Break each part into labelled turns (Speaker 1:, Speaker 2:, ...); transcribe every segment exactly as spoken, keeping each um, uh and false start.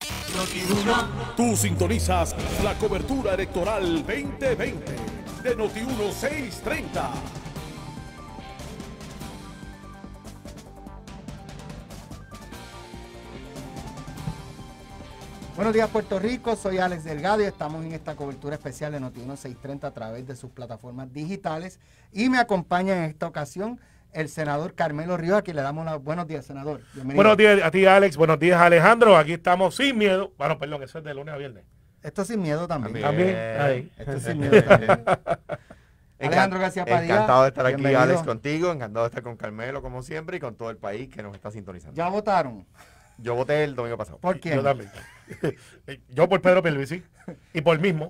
Speaker 1: Noti uno.
Speaker 2: Tú sintonizas la cobertura electoral veinte veinte de Noti uno seiscientos treinta.
Speaker 3: Buenos días, Puerto Rico. Soy Alex Delgado y estamos en esta cobertura especial de Noti uno seiscientos treinta a través de sus plataformas digitales. Y me acompaña en esta ocasión el senador Carmelo Ríos, a quien le damos los buenos días, senador. Bienvenido.
Speaker 4: Buenos días a ti, Alex. Buenos días, Alejandro. Aquí estamos sin miedo. Bueno, perdón, eso es de lunes a viernes.
Speaker 3: Esto sin miedo también.
Speaker 4: También. Ahí.
Speaker 3: Esto es sin miedo también. Alejandro García Padilla.
Speaker 5: Encantado de estar aquí,
Speaker 3: bienvenido.
Speaker 5: Alex, contigo. Encantado de estar con Carmelo, como siempre, y con todo el país que nos está sintonizando.
Speaker 3: ¿Ya votaron?
Speaker 5: Yo voté el domingo pasado.
Speaker 3: ¿Por quién?
Speaker 4: Yo también. Yo por Pedro Pierluisi y por mismo.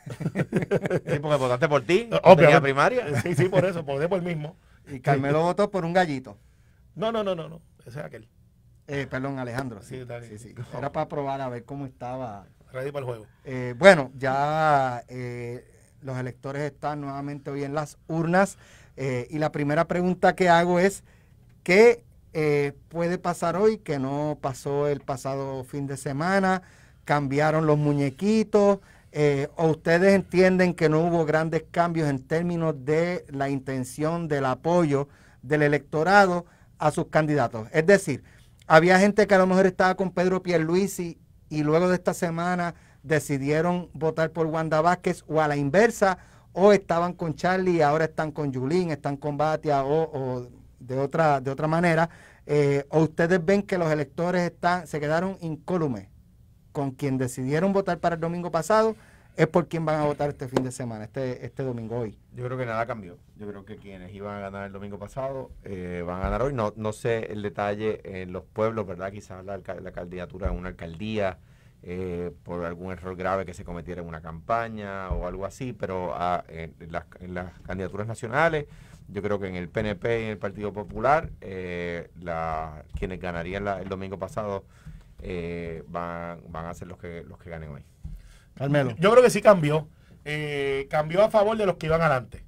Speaker 5: Sí, porque votaste por ti.
Speaker 4: Obviamente.
Speaker 5: Tenía primaria.
Speaker 4: Sí, sí, por eso, voté por mismo.
Speaker 3: Y Carmelo votó por un gallito.
Speaker 4: No, no, no, no, no. Ese es aquel.
Speaker 3: Eh, perdón, Alejandro. Sí,
Speaker 4: Sí, dale.
Speaker 3: sí, sí. Era para probar a ver cómo estaba.
Speaker 4: Ready para el juego.
Speaker 3: Eh, bueno, ya eh, los electores están nuevamente hoy en las urnas eh, y la primera pregunta que hago es ¿qué eh, puede pasar hoy que no pasó el pasado fin de semana? ¿Cambiaron los muñequitos? Eh, ¿O ustedes entienden que no hubo grandes cambios en términos de la intención del apoyo del electorado a sus candidatos? Es decir, había gente que a lo mejor estaba con Pedro Pierluisi y luego de esta semana decidieron votar por Wanda Vázquez, o a la inversa, o estaban con Charlie y ahora están con Yulín, están con Batia o, o de otra de otra manera, eh, o ustedes ven que los electores están se quedaron incólumes con quien decidieron votar para el domingo pasado, es por quien van a votar este fin de semana, este este domingo hoy.
Speaker 5: Yo creo que nada cambió. Yo creo que quienes iban a ganar el domingo pasado eh, van a ganar hoy. No, no sé el detalle en los pueblos, ¿verdad? Quizás la, la candidatura en una alcaldía, eh, por algún error grave que se cometiera en una campaña o algo así, pero a, en, las, en las candidaturas nacionales, yo creo que en el P N P y en el Partido Popular, eh, la, quienes ganarían la, el domingo pasado eh, van, van a ser los que, los que ganen hoy.
Speaker 3: Carmelo.
Speaker 4: Yo creo que sí cambió. Eh, cambió a favor de los que iban adelante.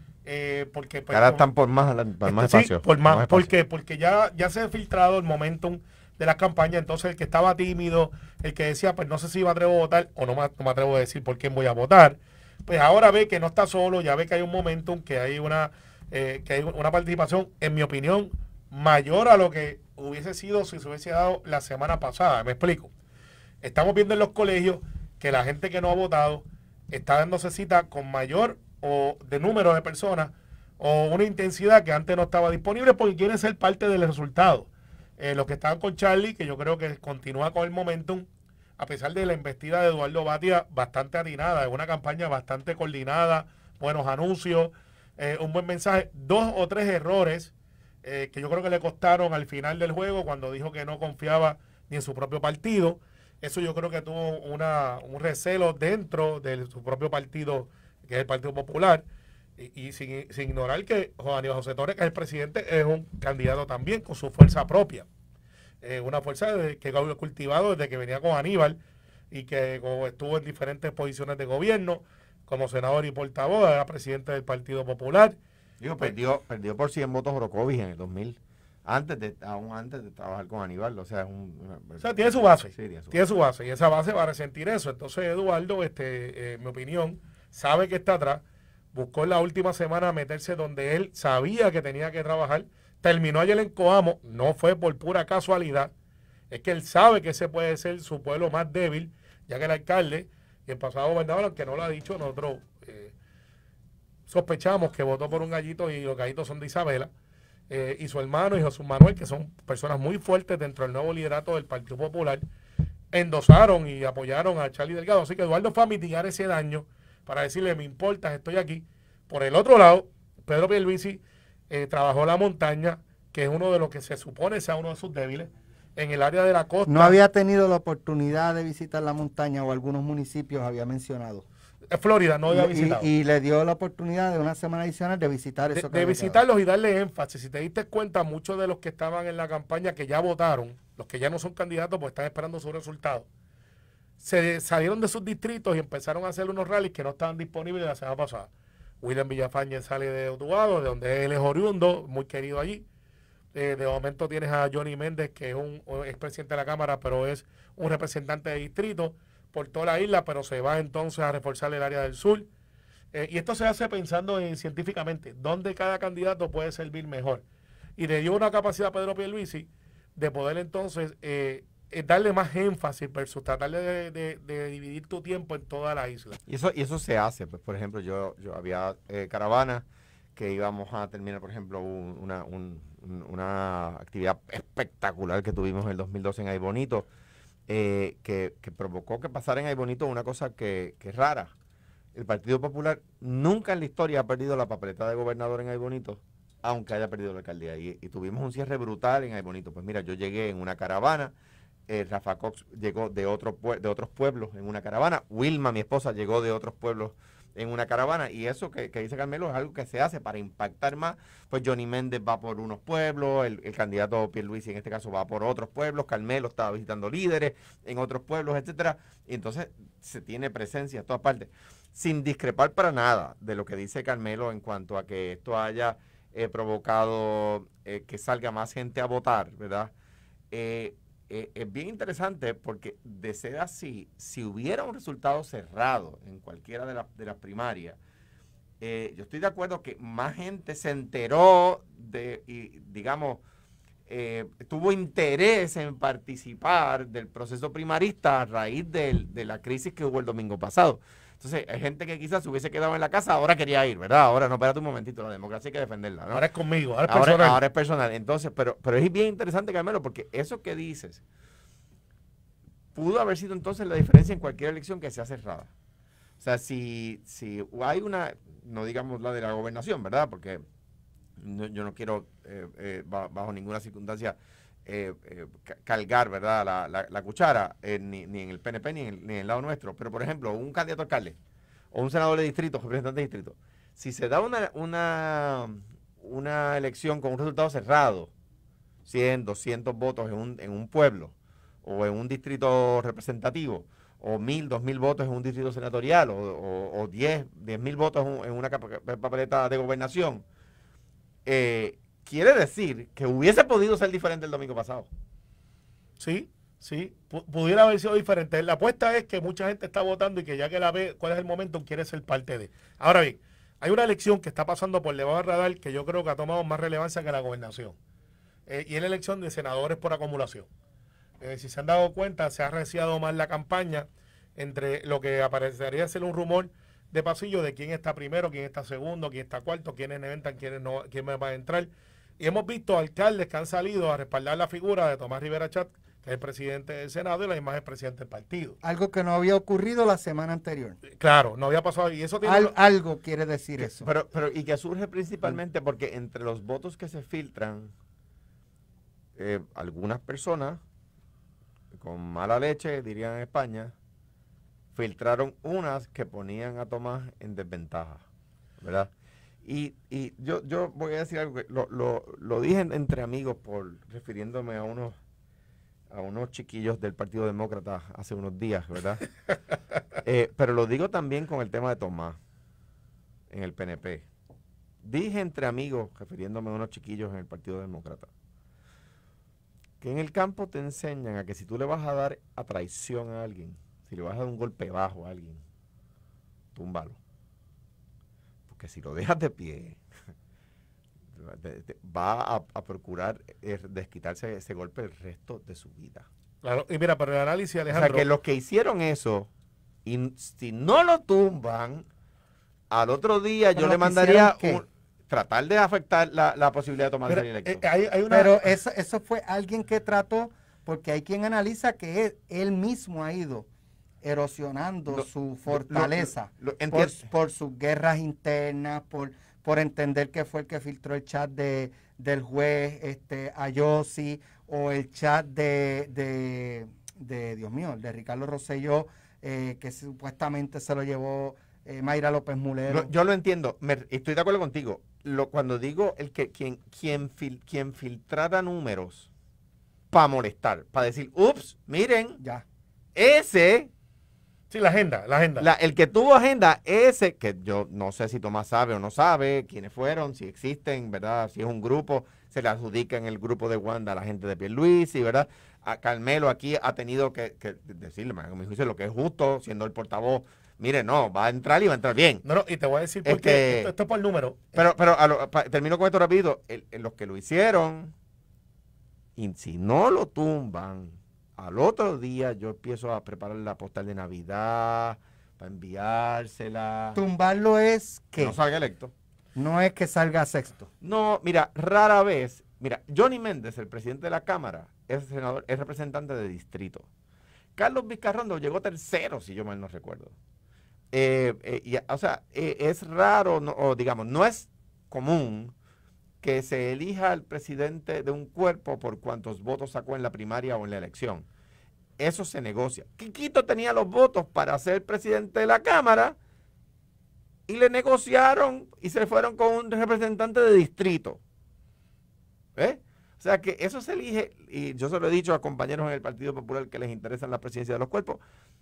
Speaker 4: Eh, porque pues,
Speaker 5: Ahora
Speaker 4: como-
Speaker 5: están por más, por más
Speaker 4: Sí,
Speaker 5: espacio.
Speaker 4: por más,
Speaker 5: espacio.
Speaker 4: ¿por qué? Porque ya, ya se ha filtrado el momentum de la campaña, entonces el que estaba tímido, el que decía, pues no sé si me atrevo a votar o no me, no me atrevo a decir por quién voy a votar, pues ahora ve que no está solo, ya ve que hay un momentum, que hay una, eh, que hay una participación, en mi opinión, mayor a lo que hubiese sido si se hubiese dado la semana pasada. Me explico. Estamos viendo en los colegios que la gente que no ha votado está dándose cita con mayor o de número de personas o una intensidad que antes no estaba disponible porque quieren ser parte del resultado. Eh, los que estaban con Charlie, que yo creo que continúa con el momentum, a pesar de la embestida de Eduardo Batia, bastante atinada, es una campaña bastante coordinada, buenos anuncios, eh, un buen mensaje, dos o tres errores eh, que yo creo que le costaron al final del juego cuando dijo que no confiaba ni en su propio partido. Eso yo creo que tuvo una, un recelo dentro de su propio partido, que es el Partido Popular, y, y sin, sin ignorar que Juan Aníbal José Torres, que es el presidente, es un candidato también con su fuerza propia. Eh, una fuerza de, que ha cultivado desde que venía con Aníbal y que como estuvo en diferentes posiciones de gobierno, como senador y portavoz, era presidente del Partido Popular.
Speaker 5: Digo, perdió, perdió por cien votos Orocovis en el dos mil. Antes de, aún antes de trabajar con Aníbal, o sea, es un... Una,
Speaker 4: O sea, tiene su base,
Speaker 5: sí, tiene su
Speaker 4: tiene su base, y esa base va a resentir eso. Entonces, Eduardo, este, eh, mi opinión, sabe que está atrás, buscó en la última semana meterse donde él sabía que tenía que trabajar, terminó ayer en Coamo, no fue por pura casualidad, es que él sabe que ese puede ser su pueblo más débil, ya que el alcalde y el pasado gobernador, aunque no lo ha dicho, nosotros eh, sospechamos que votó por un gallito y los gallitos son de Isabela, Eh, y su hermano y Jesús Manuel, que son personas muy fuertes dentro del nuevo liderato del Partido Popular, endosaron y apoyaron a Charlie Delgado. Así que Eduardo fue a mitigar ese daño para decirle, me importa, estoy aquí. Por el otro lado, Pedro Pierluisi eh, trabajó la montaña, que es uno de los que se supone sea uno de sus débiles, en el área de la costa.
Speaker 3: ¿No había tenido la oportunidad de visitar la montaña o algunos municipios había mencionado?
Speaker 4: Florida, no había
Speaker 3: Y,
Speaker 4: visitado.
Speaker 3: y le dio la oportunidad de una semana adicional de visitar
Speaker 4: de,
Speaker 3: eso. que
Speaker 4: de
Speaker 3: había
Speaker 4: visitarlos y darle énfasis. Si te diste cuenta, muchos de los que estaban en la campaña que ya votaron, los que ya no son candidatos, pues están esperando su resultado, se salieron de sus distritos y empezaron a hacer unos rallies que no estaban disponibles la semana pasada. William Villafañe sale de Utuado, de donde él es oriundo, muy querido allí. Eh, de momento tienes a Johnny Méndez, que es un expresidente de la Cámara, pero es un representante de distrito por toda la isla, pero se va entonces a reforzar el área del sur. Eh, y esto se hace pensando en científicamente, dónde cada candidato puede servir mejor. Y le dio una capacidad a Pedro Pierluisi de poder entonces eh, eh, darle más énfasis versus tratar de, de, de dividir tu tiempo en toda la isla.
Speaker 5: Y eso, y eso se hace, pues por ejemplo, yo, yo había eh, caravanas que íbamos a terminar, por ejemplo, un, una, un, un, una actividad espectacular que tuvimos en el dos mil doce en Ay Bonito, eh, que, que provocó que pasara en Ay Bonito una cosa que, que es rara. El Partido Popular nunca en la historia ha perdido la papeleta de gobernador en Ay Bonito, aunque haya perdido la alcaldía. Y, y tuvimos un cierre brutal en Ay Bonito. Pues mira, yo llegué en una caravana, eh, Rafa Cox llegó de, otro pue de otros pueblos en una caravana, Wilma, mi esposa, llegó de otros pueblos en una caravana, y eso que, que dice Carmelo es algo que se hace para impactar más. Pues Johnny Méndez va por unos pueblos, el, el candidato Pierluisi en este caso va por otros pueblos, Carmelo estaba visitando líderes en otros pueblos, etcétera, y entonces se tiene presencia en todas partes, sin discrepar para nada de lo que dice Carmelo en cuanto a que esto haya eh, provocado eh, que salga más gente a votar, ¿verdad? Eh, Eh, es bien interesante porque de ser así, si hubiera un resultado cerrado en cualquiera de, la, de las primarias, eh, yo estoy de acuerdo que más gente se enteró de, y digamos, eh, tuvo interés en participar del proceso primarista a raíz del, de la crisis que hubo el domingo pasado. Entonces, hay gente que quizás se hubiese quedado en la casa, ahora quería ir, ¿verdad? Ahora no, espérate un momentito, la democracia hay que defenderla, ¿no?
Speaker 4: Ahora es conmigo, ahora es
Speaker 5: ahora,
Speaker 4: personal.
Speaker 5: Ahora es personal. Entonces, pero, pero es bien interesante, Carmelo, porque eso que dices pudo haber sido entonces la diferencia en cualquier elección que sea cerrada. O sea, si, si hay una, no digamos la de la gobernación, ¿verdad? Porque no, yo no quiero eh, eh, bajo ninguna circunstancia Eh, eh, cargar, ¿verdad?, la, la, la cuchara, eh, ni, ni en el P N P ni en el, ni en el lado nuestro. Pero, por ejemplo, un candidato a alcalde o un senador de distrito, representante de distrito, si se da una, una, una elección con un resultado cerrado, cien, doscientos votos en un, en un pueblo o en un distrito representativo, o mil, dos mil votos en un distrito senatorial, o, o, o diez, diez mil votos en una papeleta de gobernación, eh, quiere decir que hubiese podido ser diferente el domingo pasado.
Speaker 4: Sí, sí, P pudiera haber sido diferente. La apuesta es que mucha gente está votando y que ya que la ve cuál es el momento, quiere ser parte de. Ahora bien, hay una elección que está pasando por debajo del radar que yo creo que ha tomado más relevancia que la gobernación. Eh, y es la elección de senadores por acumulación. Eh, si se han dado cuenta, se ha reciado más la campaña entre lo que aparecería ser un rumor de pasillo de quién está primero, quién está segundo, quién está cuarto, quiénes entran, quiénes no, quién va a entrar. Y hemos visto alcaldes que han salido a respaldar la figura de Tomás Rivera Chat, que es el presidente del Senado y la imagen presidente del partido.
Speaker 3: Algo que no había ocurrido la semana anterior.
Speaker 4: Claro, no había pasado. Y eso tiene
Speaker 3: Al,
Speaker 4: lo...
Speaker 3: algo quiere decir
Speaker 5: que,
Speaker 3: eso.
Speaker 5: Pero, pero, y que surge principalmente porque entre los votos que se filtran, eh, algunas personas con mala leche, dirían en España, filtraron unas que ponían a Tomás en desventaja, ¿verdad? Y, y yo, yo voy a decir algo que lo, lo, lo dije entre amigos por refiriéndome a unos a unos chiquillos del Partido Demócrata hace unos días, ¿verdad? eh, pero lo digo también con el tema de Tomás en el P N P. Dije entre amigos, refiriéndome a unos chiquillos en el Partido Demócrata, que en el campo te enseñan a que si tú le vas a dar a traición a alguien, si le vas a dar un golpe bajo a alguien, túmbalo. Que si lo dejas de pie, va a, a procurar eh, desquitarse ese golpe el resto de su vida.
Speaker 4: Claro, y mira, para el análisis, Alejandro...
Speaker 5: O sea, que los que hicieron eso, y si no lo tumban, al otro día yo le mandaría un, tratar de afectar la, la posibilidad de tomar el electo.
Speaker 3: Eh, hay, hay una... Pero eso, eso fue alguien que trató, porque hay quien analiza que él, él mismo ha ido erosionando lo, su fortaleza
Speaker 5: lo, lo, lo,
Speaker 3: por, por sus guerras internas, por, por entender que fue el que filtró el chat de, del juez este, Ayosi, o el chat de, de, de Dios mío, de Ricardo Rosselló, eh, que supuestamente se lo llevó eh, Mayra López Mulero.
Speaker 5: Lo, yo lo entiendo, me, estoy de acuerdo contigo. Lo, cuando digo el que quien, quien, fil, quien filtrara números para molestar, para decir, ups, miren,
Speaker 3: ya
Speaker 5: ese...
Speaker 4: Sí, la agenda, la agenda.
Speaker 5: La, el que tuvo agenda, ese, que yo no sé si Tomás sabe o no sabe, quiénes fueron, si existen, ¿verdad? Si es un grupo, se le adjudica en el grupo de Wanda a la gente de Pierluisi, ¿verdad? A Carmelo aquí ha tenido que, que decirle, a mi juicio, lo que es justo, siendo el portavoz. Mire, no, va a entrar y va a entrar bien.
Speaker 4: No, no, y te voy a decir por
Speaker 5: Este,
Speaker 4: qué. Esto, esto es por número.
Speaker 5: Pero, pero a lo, pa, termino con esto rápido. El, el, los que lo hicieron, y si no lo tumban, al otro día yo empiezo a preparar la postal de Navidad para enviársela.
Speaker 3: Tumbarlo es que
Speaker 5: no salga electo.
Speaker 3: No es que salga sexto.
Speaker 5: No, mira, rara vez. Mira, Johnny Méndez, el presidente de la Cámara, es senador, es representante de distrito. Carlos Vizcarrondo llegó tercero, si yo mal no recuerdo. Eh, eh, y, o sea, eh, es raro, no, o digamos, no es común que se elija al presidente de un cuerpo por cuántos votos sacó en la primaria o en la elección. Eso se negocia. Quiquito tenía los votos para ser presidente de la Cámara y le negociaron y se fueron con un representante de distrito. ¿Eh? O sea que eso se elige, y yo se lo he dicho a compañeros en el Partido Popular que les interesan la presidencia de los cuerpos.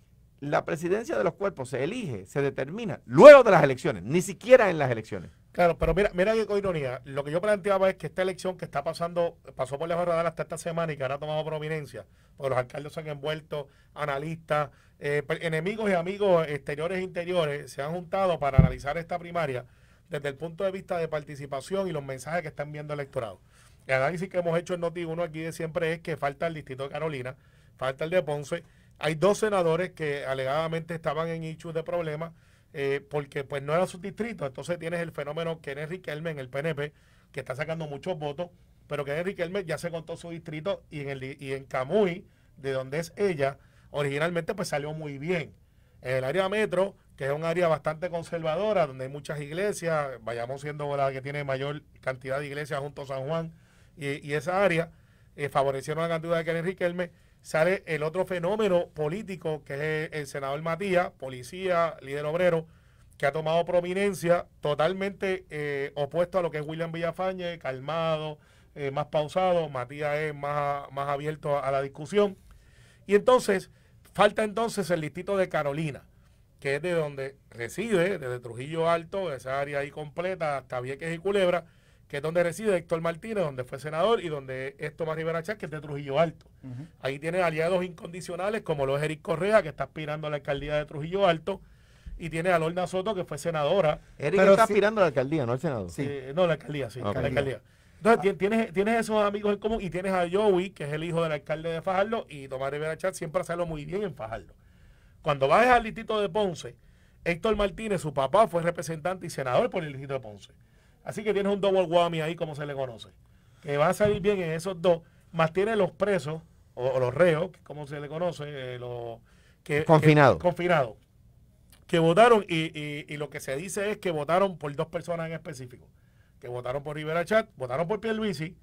Speaker 5: La presidencia de los cuerpos se elige, se determina luego de las elecciones, ni siquiera en las elecciones.
Speaker 4: Claro, pero mira, mira qué ironía. Lo que yo planteaba es que esta elección que está pasando, pasó por lejos de radar hasta esta semana y que ahora ha tomado prominencia, porque los alcaldes se han envuelto, analistas, eh, enemigos y amigos exteriores e interiores se han juntado para analizar esta primaria desde el punto de vista de participación y los mensajes que están enviando el electorado. El análisis que hemos hecho en Noti uno aquí de siempre es que falta el distrito de Carolina, falta el de Ponce. Hay dos senadores que alegadamente estaban en issues de problemas eh, porque pues no eran sus distritos. Entonces tienes el fenómeno Kenneth Riquelme en el P N P, que está sacando muchos votos, pero Kenneth Riquelme ya se contó su distrito y en, el, y en Camuy, de donde es ella, originalmente pues salió muy bien. En el área metro, que es un área bastante conservadora, donde hay muchas iglesias, vayamos siendo la que tiene mayor cantidad de iglesias junto a San Juan, y, y esa área eh, favorecieron la cantidad de Kenneth Riquelme. Sale el otro fenómeno político, que es el senador Matías, policía, líder obrero, que ha tomado prominencia totalmente eh, opuesto a lo que es William Villafañe, calmado, eh, más pausado. Matías es más, más abierto a, a la discusión. Y entonces, falta entonces el distrito de Carolina, que es de donde reside, desde Trujillo Alto, esa área ahí completa, hasta Vieques y Culebra, que es donde reside Héctor Martínez, donde fue senador, y donde es Tomás Rivera Chatz, que es de Trujillo Alto. Uh-huh. Ahí tiene aliados incondicionales, como lo es Eric Correa, que está aspirando a la alcaldía de Trujillo Alto, y tiene a Lorna Soto, que fue senadora.
Speaker 5: Eric Pero está sí, aspirando a la alcaldía, no al senado.
Speaker 4: Sí. Eh, no, la alcaldía, sí, okay. la alcaldía. Entonces, tienes, tienes esos amigos en común, y tienes a Joey, que es el hijo del alcalde de Fajardo, y Tomás Rivera Chatz siempre hace muy bien en Fajardo. Cuando vas al distrito de Ponce, Héctor Martínez, su papá, fue representante y senador por el distrito de Ponce. Así que tienes un double whammy ahí, como se le conoce, que va a salir bien en esos dos, más tiene los presos, o, o los reos, como se le conoce, eh, los que
Speaker 5: confinados,
Speaker 4: que, confinados, que votaron, y, y, y lo que se dice es que votaron por dos personas en específico, que votaron por Rivera Chatz, votaron por Pierluisi,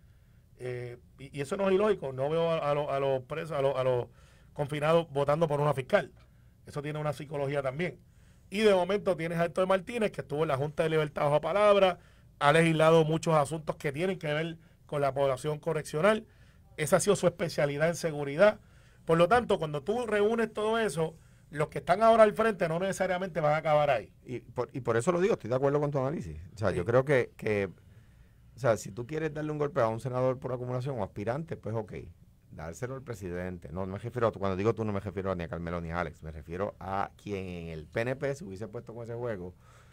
Speaker 4: eh, y, y eso no es ilógico. No veo a, a, los, a los presos, a los, a los confinados votando por una fiscal. Eso tiene una psicología también. Y de momento tienes a Héctor Martínez, que estuvo en la Junta de Libertad bajo palabra, ha legislado muchos asuntos que tienen que ver con la población correccional. Esa ha sido su especialidad en seguridad. Por lo tanto, cuando tú reúnes todo eso, los que están ahora al frente no necesariamente van a acabar ahí.
Speaker 5: Y por, y por eso lo digo, estoy de acuerdo con tu análisis. O sea, sí. yo creo que, que, o sea, si tú quieres darle un golpe a un senador por acumulación o aspirante, pues ok, dárselo al presidente. No, no me refiero, a, cuando digo tú no me refiero ni a Carmelo ni a Alex, me refiero a quien en el P N P se hubiese puesto con ese juego.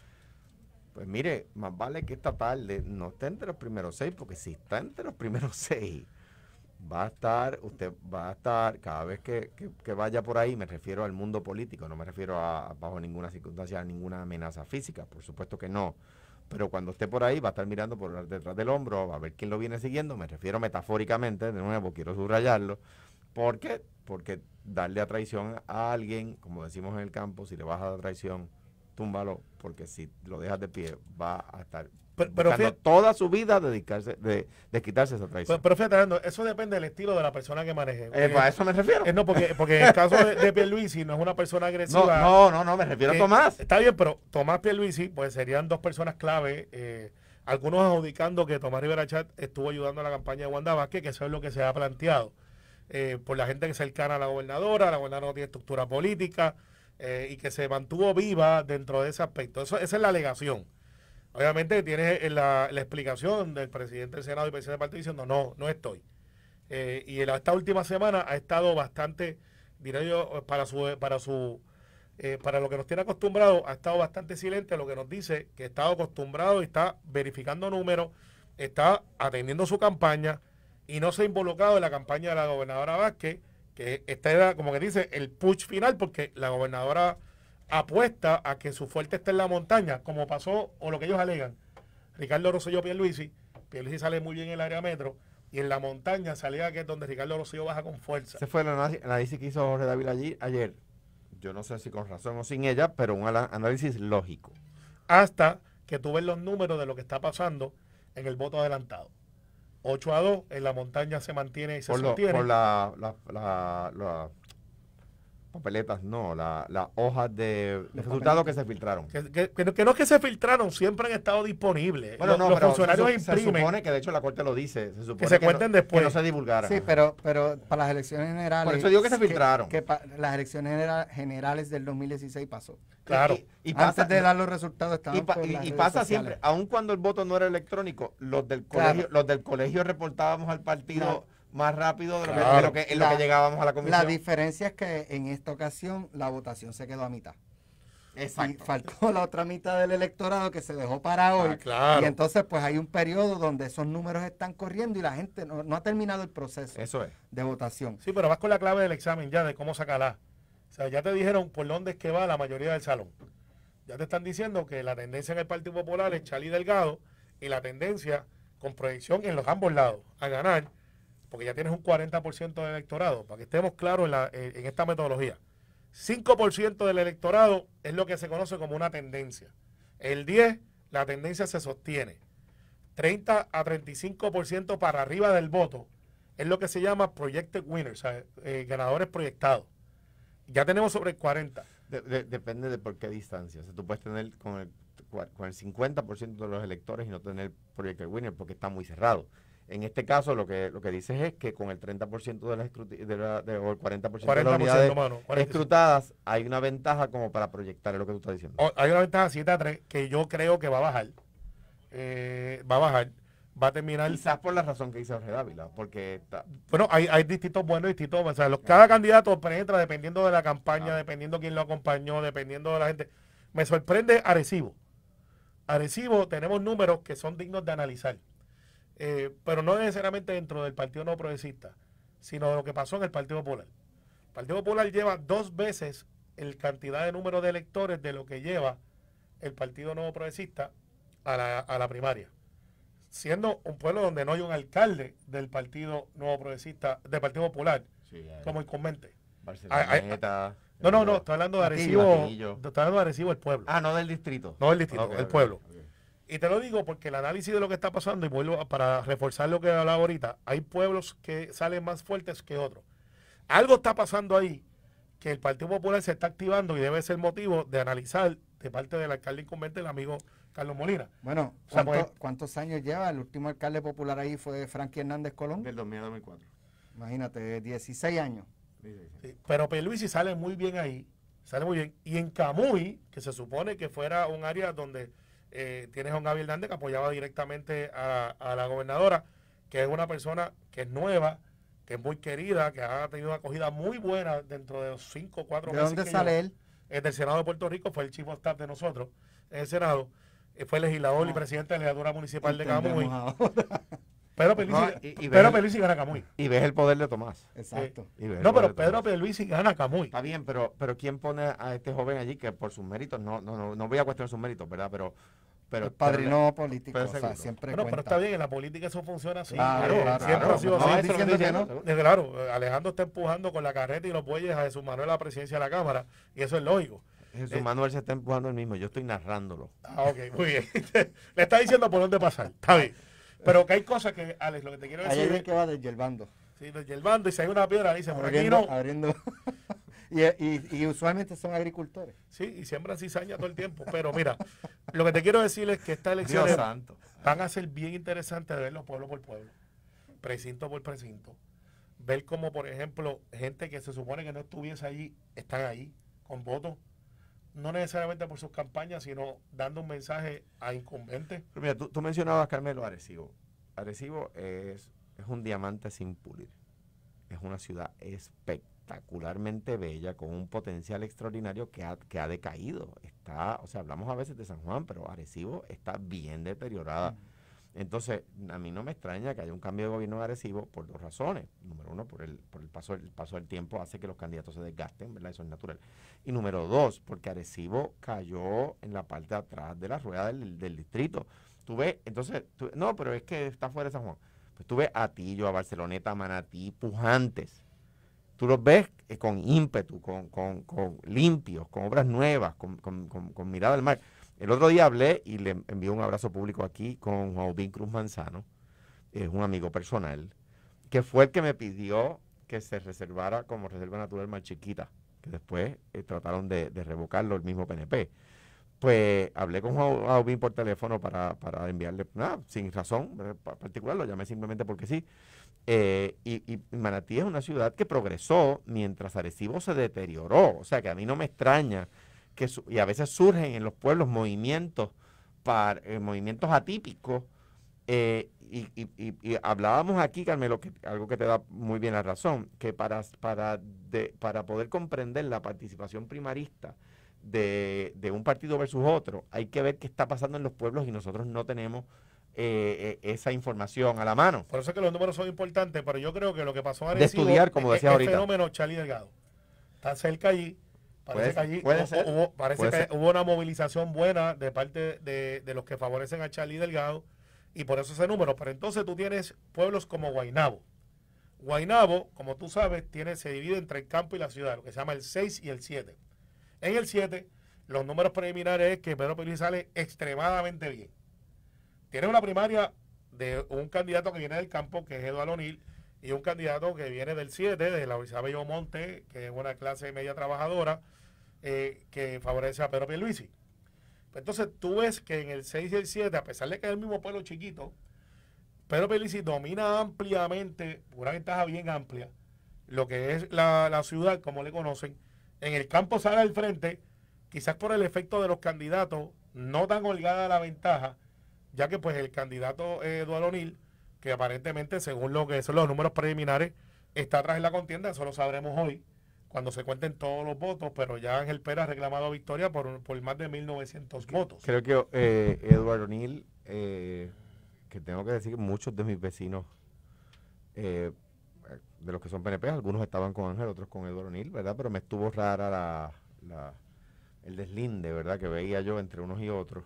Speaker 5: Pues mire, más vale que esta tarde no esté entre los primeros seis, porque si está entre los primeros seis, va a estar, usted va a estar, cada vez que, que, que vaya por ahí, me refiero al mundo político, no me refiero a, bajo ninguna circunstancia, a ninguna amenaza física, por supuesto que no, pero cuando esté por ahí va a estar mirando por detrás del hombro, a ver quién lo viene siguiendo, me refiero metafóricamente, de nuevo, quiero subrayarlo, ¿por qué? Porque darle a traición a alguien, como decimos en el campo, si le vas a dar traición, túmbalo, porque si lo dejas de pie va a estar pero, pero fíjate, toda su vida dedicarse de, de quitarse esa traición.
Speaker 4: Pero, pero fíjate, eso depende del estilo de la persona que maneje.
Speaker 5: Eh, ¿A eso me refiero?
Speaker 4: Eh, no, porque, porque en el caso de, de Pierluisi no es una persona agresiva.
Speaker 5: No, no, no, no me refiero
Speaker 4: que,
Speaker 5: a Tomás.
Speaker 4: Está bien, pero Tomás Pierluisi, pues serían dos personas clave, eh, algunos adjudicando que Tomás Rivera Chatz estuvo ayudando a la campaña de Wanda Vázquez, que eso es lo que se ha planteado, eh, por la gente que es cercana a la gobernadora, la gobernadora no tiene estructura política, Eh, y que se mantuvo viva dentro de ese aspecto. Eso, esa es la alegación. Obviamente tienes la, la explicación del presidente del Senado y presidente del partido diciendo no, no estoy. Eh, y en esta última semana ha estado bastante, diré yo, para su, para su, eh, para lo que nos tiene acostumbrado, ha estado bastante silente, lo que nos dice que está acostumbrado y está verificando números, está atendiendo su campaña y no se ha involucrado en la campaña de la gobernadora Vázquez, que esta era, como que dice, el push final, porque la gobernadora apuesta a que su fuerte esté en la montaña, como pasó, o lo que ellos alegan. Ricardo Rosselló Pierluisi, Pierluisi sale muy bien en el área metro, y en la montaña salía que es donde Ricardo Rosselló baja con fuerza.
Speaker 5: Ese fue el análisis, análisis que hizo Jorge Dávila allí, ayer. Yo no sé si con razón o sin ella, pero un ala- análisis lógico.
Speaker 4: Hasta que tú ves los números de lo que está pasando en el voto adelantado. ocho a dos, en la montaña se mantiene y se
Speaker 5: Por, lo-
Speaker 4: sostiene.
Speaker 5: por la, la, la- la- papeletas, no, las la hojas de, de resultados que se filtraron.
Speaker 4: Que, que- que no- que no es que se filtraron, siempre han estado disponibles.
Speaker 5: Bueno,
Speaker 4: los,
Speaker 5: no,
Speaker 4: los
Speaker 5: pero
Speaker 4: funcionarios
Speaker 5: se, su- se
Speaker 4: imprimen.
Speaker 5: supone que de hecho la Corte lo dice, se supone
Speaker 4: se
Speaker 5: que
Speaker 4: cuenten
Speaker 5: no,
Speaker 4: después.
Speaker 5: que no se divulgaran.
Speaker 3: Sí, pero, pero para las elecciones generales...
Speaker 5: Por eso digo que se filtraron.
Speaker 3: Que, pa- las elecciones genera- generales del dos mil dieciséis pasó.
Speaker 4: Claro.
Speaker 5: Y, y pasa,
Speaker 3: Antes de dar los resultados estaban
Speaker 5: y, pa-
Speaker 3: por
Speaker 5: y-
Speaker 3: las
Speaker 5: y
Speaker 3: redes
Speaker 5: pasa
Speaker 3: sociales.
Speaker 5: siempre, aun cuando el voto no era electrónico, los del
Speaker 3: Claro.
Speaker 5: colegio, los del colegio reportábamos al partido
Speaker 3: Claro.
Speaker 5: más rápido de lo, que-
Speaker 4: Claro.
Speaker 5: de lo que, en lo
Speaker 3: La-
Speaker 5: que llegábamos a la comisión.
Speaker 3: La diferencia es que en esta ocasión la votación se quedó a mitad. Y faltó la otra mitad del electorado que se dejó para hoy.
Speaker 4: Ah, claro.
Speaker 3: Y entonces pues hay un periodo donde esos números están corriendo y la gente no, no ha terminado el proceso
Speaker 5: Eso es.
Speaker 3: de votación.
Speaker 4: Sí, pero vas con la clave del examen ya, de cómo sacarla. O sea, ya te dijeron por dónde es que va la mayoría del salón. Ya te están diciendo que la tendencia en el Partido Popular es Charlie Delgado y la tendencia con proyección en los ambos lados a ganar, porque ya tienes un cuarenta por ciento del electorado, para que estemos claros en, la- en esta metodología. cinco por ciento del electorado es lo que se conoce como una tendencia. El diez por ciento, la tendencia se sostiene. treinta a treinta y cinco por ciento para arriba del voto es lo que se llama projected winners, o sea, eh, ganadores proyectados. Ya tenemos sobre el cuarenta.
Speaker 5: De- de- depende de por qué distancia. O sea, tú puedes tener con el, con el cincuenta por ciento de los electores y no tener Project Winner porque está muy cerrado. En este caso, lo que lo que dices es que con el treinta por ciento de las escruti- de la- de- o el cuarenta por ciento de las
Speaker 4: cuarenta por ciento,
Speaker 5: unidades
Speaker 4: mano, cuarenta y cinco.
Speaker 5: escrutadas, hay una ventaja como para proyectar, es lo que tú estás diciendo.
Speaker 4: O- Hay una ventaja siete a tres que yo creo que va a bajar. Eh, va a bajar. Va a terminar.
Speaker 5: Quizás por la razón que dice Jorge Dávila, porque está-
Speaker 4: Bueno, hay, hay distintos buenos y distintos. O sea, los- cada candidato penetra dependiendo de la campaña, dependiendo quién lo acompañó, dependiendo de la gente. Me sorprende Arecibo. Arecibo tenemos números que son dignos de analizar. Eh, pero no necesariamente dentro del Partido No Progresista, sino de lo que pasó en el Partido Popular. El Partido Popular lleva dos veces el cantidad de número de electores de lo que lleva el Partido Nuevo Progresista a la, a la primaria. Siendo un pueblo donde no hay un alcalde del Partido Nuevo Progresista, del Partido Popular, como incumbente.
Speaker 5: Barceloneta.
Speaker 4: No, no, no, estoy hablando de
Speaker 5: Matillo,
Speaker 4: Arecibo,
Speaker 5: Matillo.
Speaker 4: estoy hablando de Arecibo, el pueblo.
Speaker 5: Ah, no del distrito.
Speaker 4: No del distrito,
Speaker 5: Ok,
Speaker 4: del
Speaker 5: ok,
Speaker 4: pueblo.
Speaker 5: ok.
Speaker 4: Y te lo digo porque el análisis de lo que está pasando, y vuelvo a- para reforzar lo que hablaba ahorita, hay pueblos que salen más fuertes que otros. Algo está pasando ahí que el Partido Popular se está activando y debe ser motivo de analizar de parte del alcalde incumbente, el amigo Carlos Molina.
Speaker 3: Bueno,
Speaker 4: O sea,
Speaker 3: ¿cuánto-
Speaker 4: pues-
Speaker 3: ¿cuántos años lleva? El último alcalde popular ahí fue Frankie Hernández Colón.
Speaker 5: Del dos mil a dos mil cuatro.
Speaker 3: Imagínate, dieciséis años.
Speaker 4: Sí, pero Pierluisi sale muy bien ahí, sale muy bien. Y en Camuy, que se supone que fuera un área donde eh, tienes a un Gaby Hernández que apoyaba directamente a, a la gobernadora, que es una persona que es nueva, que es muy querida, que ha tenido una acogida muy buena dentro de los cinco o cuatro
Speaker 3: ¿De
Speaker 4: meses.
Speaker 3: dónde
Speaker 4: que
Speaker 3: sale
Speaker 4: lleva.
Speaker 3: él?
Speaker 4: Es del Senado de Puerto Rico, fue el chief of staff de nosotros en el Senado. Eh, fue legislador y
Speaker 3: Ah.
Speaker 4: presidente de la legislatura municipal de
Speaker 3: Entendemos
Speaker 4: Camuy.
Speaker 3: ahora.
Speaker 4: Pedro Pierluisi,
Speaker 5: No, y- y
Speaker 4: Pedro
Speaker 5: ve-
Speaker 4: Pierluisi gana Camuy.
Speaker 5: Y ves el poder de Tomás.
Speaker 3: Exacto.
Speaker 5: Y ves el
Speaker 4: No,
Speaker 5: poder
Speaker 4: pero
Speaker 5: de
Speaker 4: Pedro
Speaker 5: Tomás.
Speaker 4: Pierluisi gana Camuy.
Speaker 5: Está bien, pero, pero ¿quién pone a este joven allí que por sus méritos, no, no, no, no voy a cuestionar sus méritos, ¿verdad? Pero, pero
Speaker 3: el padrino político,
Speaker 5: pero
Speaker 3: o sea,
Speaker 5: seguro.
Speaker 3: siempre
Speaker 4: Bueno, pero
Speaker 3: cuenta.
Speaker 4: está bien, en la política eso funciona así.
Speaker 3: Claro,
Speaker 4: Eh,
Speaker 3: claro,
Speaker 4: siempre
Speaker 3: claro.
Speaker 4: ha sido
Speaker 3: No,
Speaker 4: así.
Speaker 3: eso
Speaker 5: estoy
Speaker 3: diciendo que
Speaker 5: diciendo,
Speaker 3: no.
Speaker 4: Desde claro, eh, Alejandro está empujando con la carreta y los bueyes a Jesús Manuel a la presidencia de la Cámara, y eso es lógico.
Speaker 5: Jesús
Speaker 4: Eh,
Speaker 5: Manuel se está empujando el mismo, yo estoy narrándolo.
Speaker 4: Ah, ok, muy bien. Le está diciendo por dónde pasar, está bien. Pero que hay cosas que, Alex, lo que te quiero
Speaker 3: Ahí
Speaker 4: decir
Speaker 3: es
Speaker 4: es,
Speaker 3: el que va desyerbando.
Speaker 4: sí, desde el bando, y si hay una piedra, dice, por aquí
Speaker 3: Abriendo,
Speaker 4: no.
Speaker 3: abriendo. y, y, y usualmente son agricultores.
Speaker 4: Sí, y siembran cizaña todo el tiempo. Pero mira, lo que te quiero decir es que estas
Speaker 5: Dios
Speaker 4: elecciones
Speaker 5: santo.
Speaker 4: van a ser bien interesantes de verlos pueblo por pueblo, precinto por precinto. Ver como, por ejemplo, gente que se supone que no estuviese allí, están ahí, con votos. no necesariamente por sus campañas, sino dando un mensaje a incumbentes.
Speaker 5: Pero mira, tú, tú mencionabas, Carmelo, Arecibo. Arecibo es, es un diamante sin pulir. Es una ciudad espectacularmente bella, con un potencial extraordinario que ha, que ha decaído. Está, o sea, hablamos a veces de San Juan, pero Arecibo está bien deteriorada. Mm. Entonces, a mí no me extraña que haya un cambio de gobierno de Arecibo por dos razones. Número uno, por el, por el paso, el paso del tiempo hace que los candidatos se desgasten, ¿verdad? Eso es natural. Y número dos, porque Arecibo cayó en la parte de atrás de la rueda del, del distrito. Tú ves, entonces, tú, no, pero es que está fuera de San Juan. Pues tú ves a Atillo, a Barceloneta, a Manatí, pujantes. Tú los ves eh, con ímpetu, con, con, con limpios, con obras nuevas, con, con, con, con mirada al mar. El otro día hablé y le envié un abrazo público aquí con Joaquín Cruz Manzano, es un amigo personal, que fue el que me pidió que se reservara como reserva natural Mar Chiquita, que después eh, trataron de, de revocarlo el mismo P N P. Pues hablé con Joaquín por teléfono para, para enviarle, nada, sin razón particular, lo llamé simplemente porque sí. Eh, y, y Manatí es una ciudad que progresó mientras Arecibo se deterioró, o sea que a mí no me extraña que su, y a veces surgen en los pueblos movimientos para eh, movimientos atípicos eh, y, y, y, y hablábamos aquí, Carmelo, que algo que te da muy bien la razón, que para, para, de, para poder comprender la participación primarista de, de un partido versus otro, hay que ver qué está pasando en los pueblos y nosotros no tenemos eh, eh, esa información a la mano.
Speaker 4: Por eso es que los números son importantes, pero yo creo que lo que pasó en Arecibo
Speaker 5: de estudiar, como decías ahorita,
Speaker 4: el fenómeno Charlie Delgado está cerca allí. Parece que allí
Speaker 5: puede
Speaker 4: hubo,
Speaker 5: ser,
Speaker 4: hubo, parece
Speaker 5: puede
Speaker 4: que
Speaker 5: ser.
Speaker 4: hubo una movilización buena de parte de, de los que favorecen a Charlie Delgado y por eso ese número. Pero entonces tú tienes pueblos como Guaynabo. Guaynabo, como tú sabes, tiene, se divide entre el campo y la ciudad, lo que se llama el seis y el siete. En el siete, los números preliminares es que Pedro Pierluisi sale extremadamente bien. Tiene una primaria de un candidato que viene del campo, que es Eduardo O'Neill, y un candidato que viene del siete, de la Universidad Bellomonte, que es una clase media trabajadora, eh, que favorece a Pedro Pierluisi. Entonces tú ves que en el seis y el siete, a pesar de que es el mismo pueblo chiquito, Pedro Pierluisi domina ampliamente, una ventaja bien amplia, lo que es la, la ciudad, como le conocen. En el campo sale al frente, quizás por el efecto de los candidatos, no tan holgada la ventaja, ya que pues el candidato eh, Eduardo O'Neill, que aparentemente, según lo que son los números preliminares, está atrás en la contienda, eso lo sabremos hoy, cuando se cuenten todos los votos, pero ya Ángel Pérez ha reclamado victoria por, por más de mil novecientos votos.
Speaker 5: Creo que eh, Eduardo O'Neill, eh, que tengo que decir que muchos de mis vecinos, eh, de los que son P N P, algunos estaban con Ángel, otros con Eduardo O'Neill, ¿verdad? Pero me estuvo rara la, la, el deslinde, ¿verdad? Que veía yo entre unos y otros.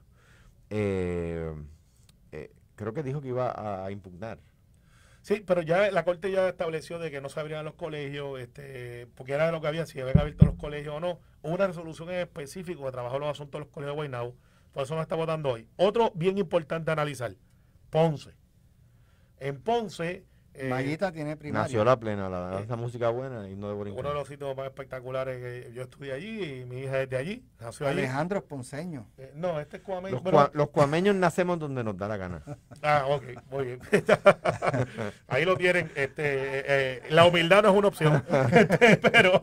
Speaker 5: Eh, eh, creo que dijo que iba a, a impugnar.
Speaker 4: Sí, pero ya la Corte ya estableció de que no se abrían los colegios, este, porque era lo que había, si habían abierto los colegios o no. Hubo una resolución en específico que trabajó los asuntos de los colegios de Guaynabo, por eso no está votando hoy. Otro bien importante a analizar, Ponce. En Ponce...
Speaker 3: Eh, Mayita tiene primaria.
Speaker 5: Nació la plena, la, la, la música buena, y no de Borinquen.
Speaker 4: Uno de los sitios más espectaculares que yo estudié allí, y mi hija es de allí, nació allí.
Speaker 3: Alejandro Ponceño.
Speaker 4: Eh, no, este es cuameño.
Speaker 5: Los,
Speaker 4: pero...
Speaker 5: cua, los cuameños nacemos donde nos da la gana.
Speaker 4: Ah, ok, muy bien. Ahí lo tienen. Este, eh, la humildad no es una opción. Este, pero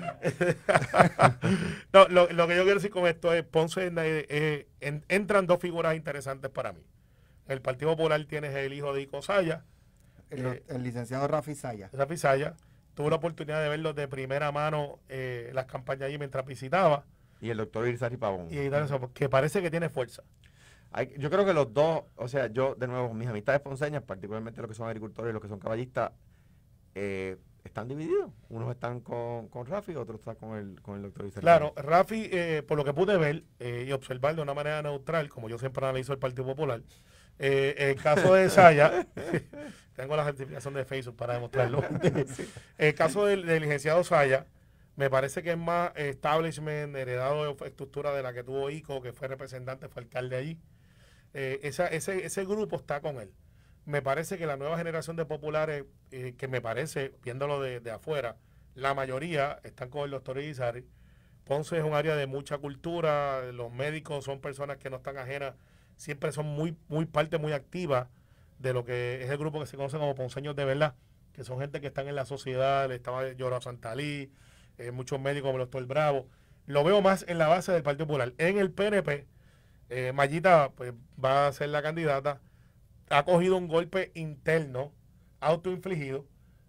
Speaker 4: no, lo, lo que yo quiero decir con esto es, Ponce, eh, eh, en, entran dos figuras interesantes para mí. El Partido Popular tiene el hijo de Ico Saya.
Speaker 3: El, eh, el licenciado Rafi Saya.
Speaker 4: Rafi Saya. Tuve la oportunidad de verlo de primera mano, eh, las campañas allí mientras visitaba.
Speaker 5: Y el doctor Irizarry Pavón.
Speaker 4: Y eso, que parece que tiene fuerza.
Speaker 5: Hay, yo creo que los dos, o sea, yo de nuevo, mis amistades ponceñas, particularmente los que son agricultores y los que son caballistas, eh, están divididos. Unos están con, con Rafi, otros están con el, con el doctor Irizarry.
Speaker 4: Claro, Rafi, eh, por lo que pude ver eh, y observar de una manera neutral, como yo siempre analizo el Partido Popular, eh, el caso de Saya, tengo la certificación de Facebook para demostrarlo. El caso del, del licenciado Saya, me parece que es más establishment, heredado de estructura de la que tuvo Ico, que fue representante, fue alcalde allí. Eh, esa, ese, ese grupo está con él. Me parece que la nueva generación de populares, eh, que me parece, viéndolo de, de afuera, la mayoría están con el doctor Irizarry. Ponce es un área de mucha cultura, los médicos son personas que no están ajenas, siempre son muy, muy parte muy activa de lo que es el grupo que se conoce como ponceños de verdad, que son gente que están en la sociedad, le estaba Llora Santalí, eh, muchos médicos como el doctor Bravo. lo veo más en la base del Partido Popular. En el P N P, eh, Mayita pues, va a ser la candidata. Ha cogido un golpe interno, autoinfligido,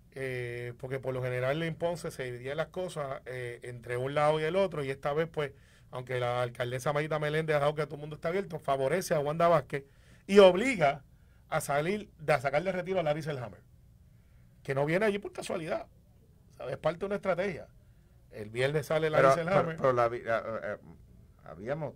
Speaker 4: eh, porque por lo general en Ponce se dividían las cosas eh, entre un lado y el otro, y esta vez, pues, aunque la alcaldesa Mayita Meléndez ha dado que todo el mundo está abierto, favorece a Wanda Vázquez y obliga a salir, a sacar de retiro a Larry Selhammer, que no viene allí por casualidad, ¿sabes? Es parte de una estrategia. El viernes sale Larry
Speaker 5: Pero,
Speaker 4: Selhammer.
Speaker 5: pero, pero la, eh, eh, habíamos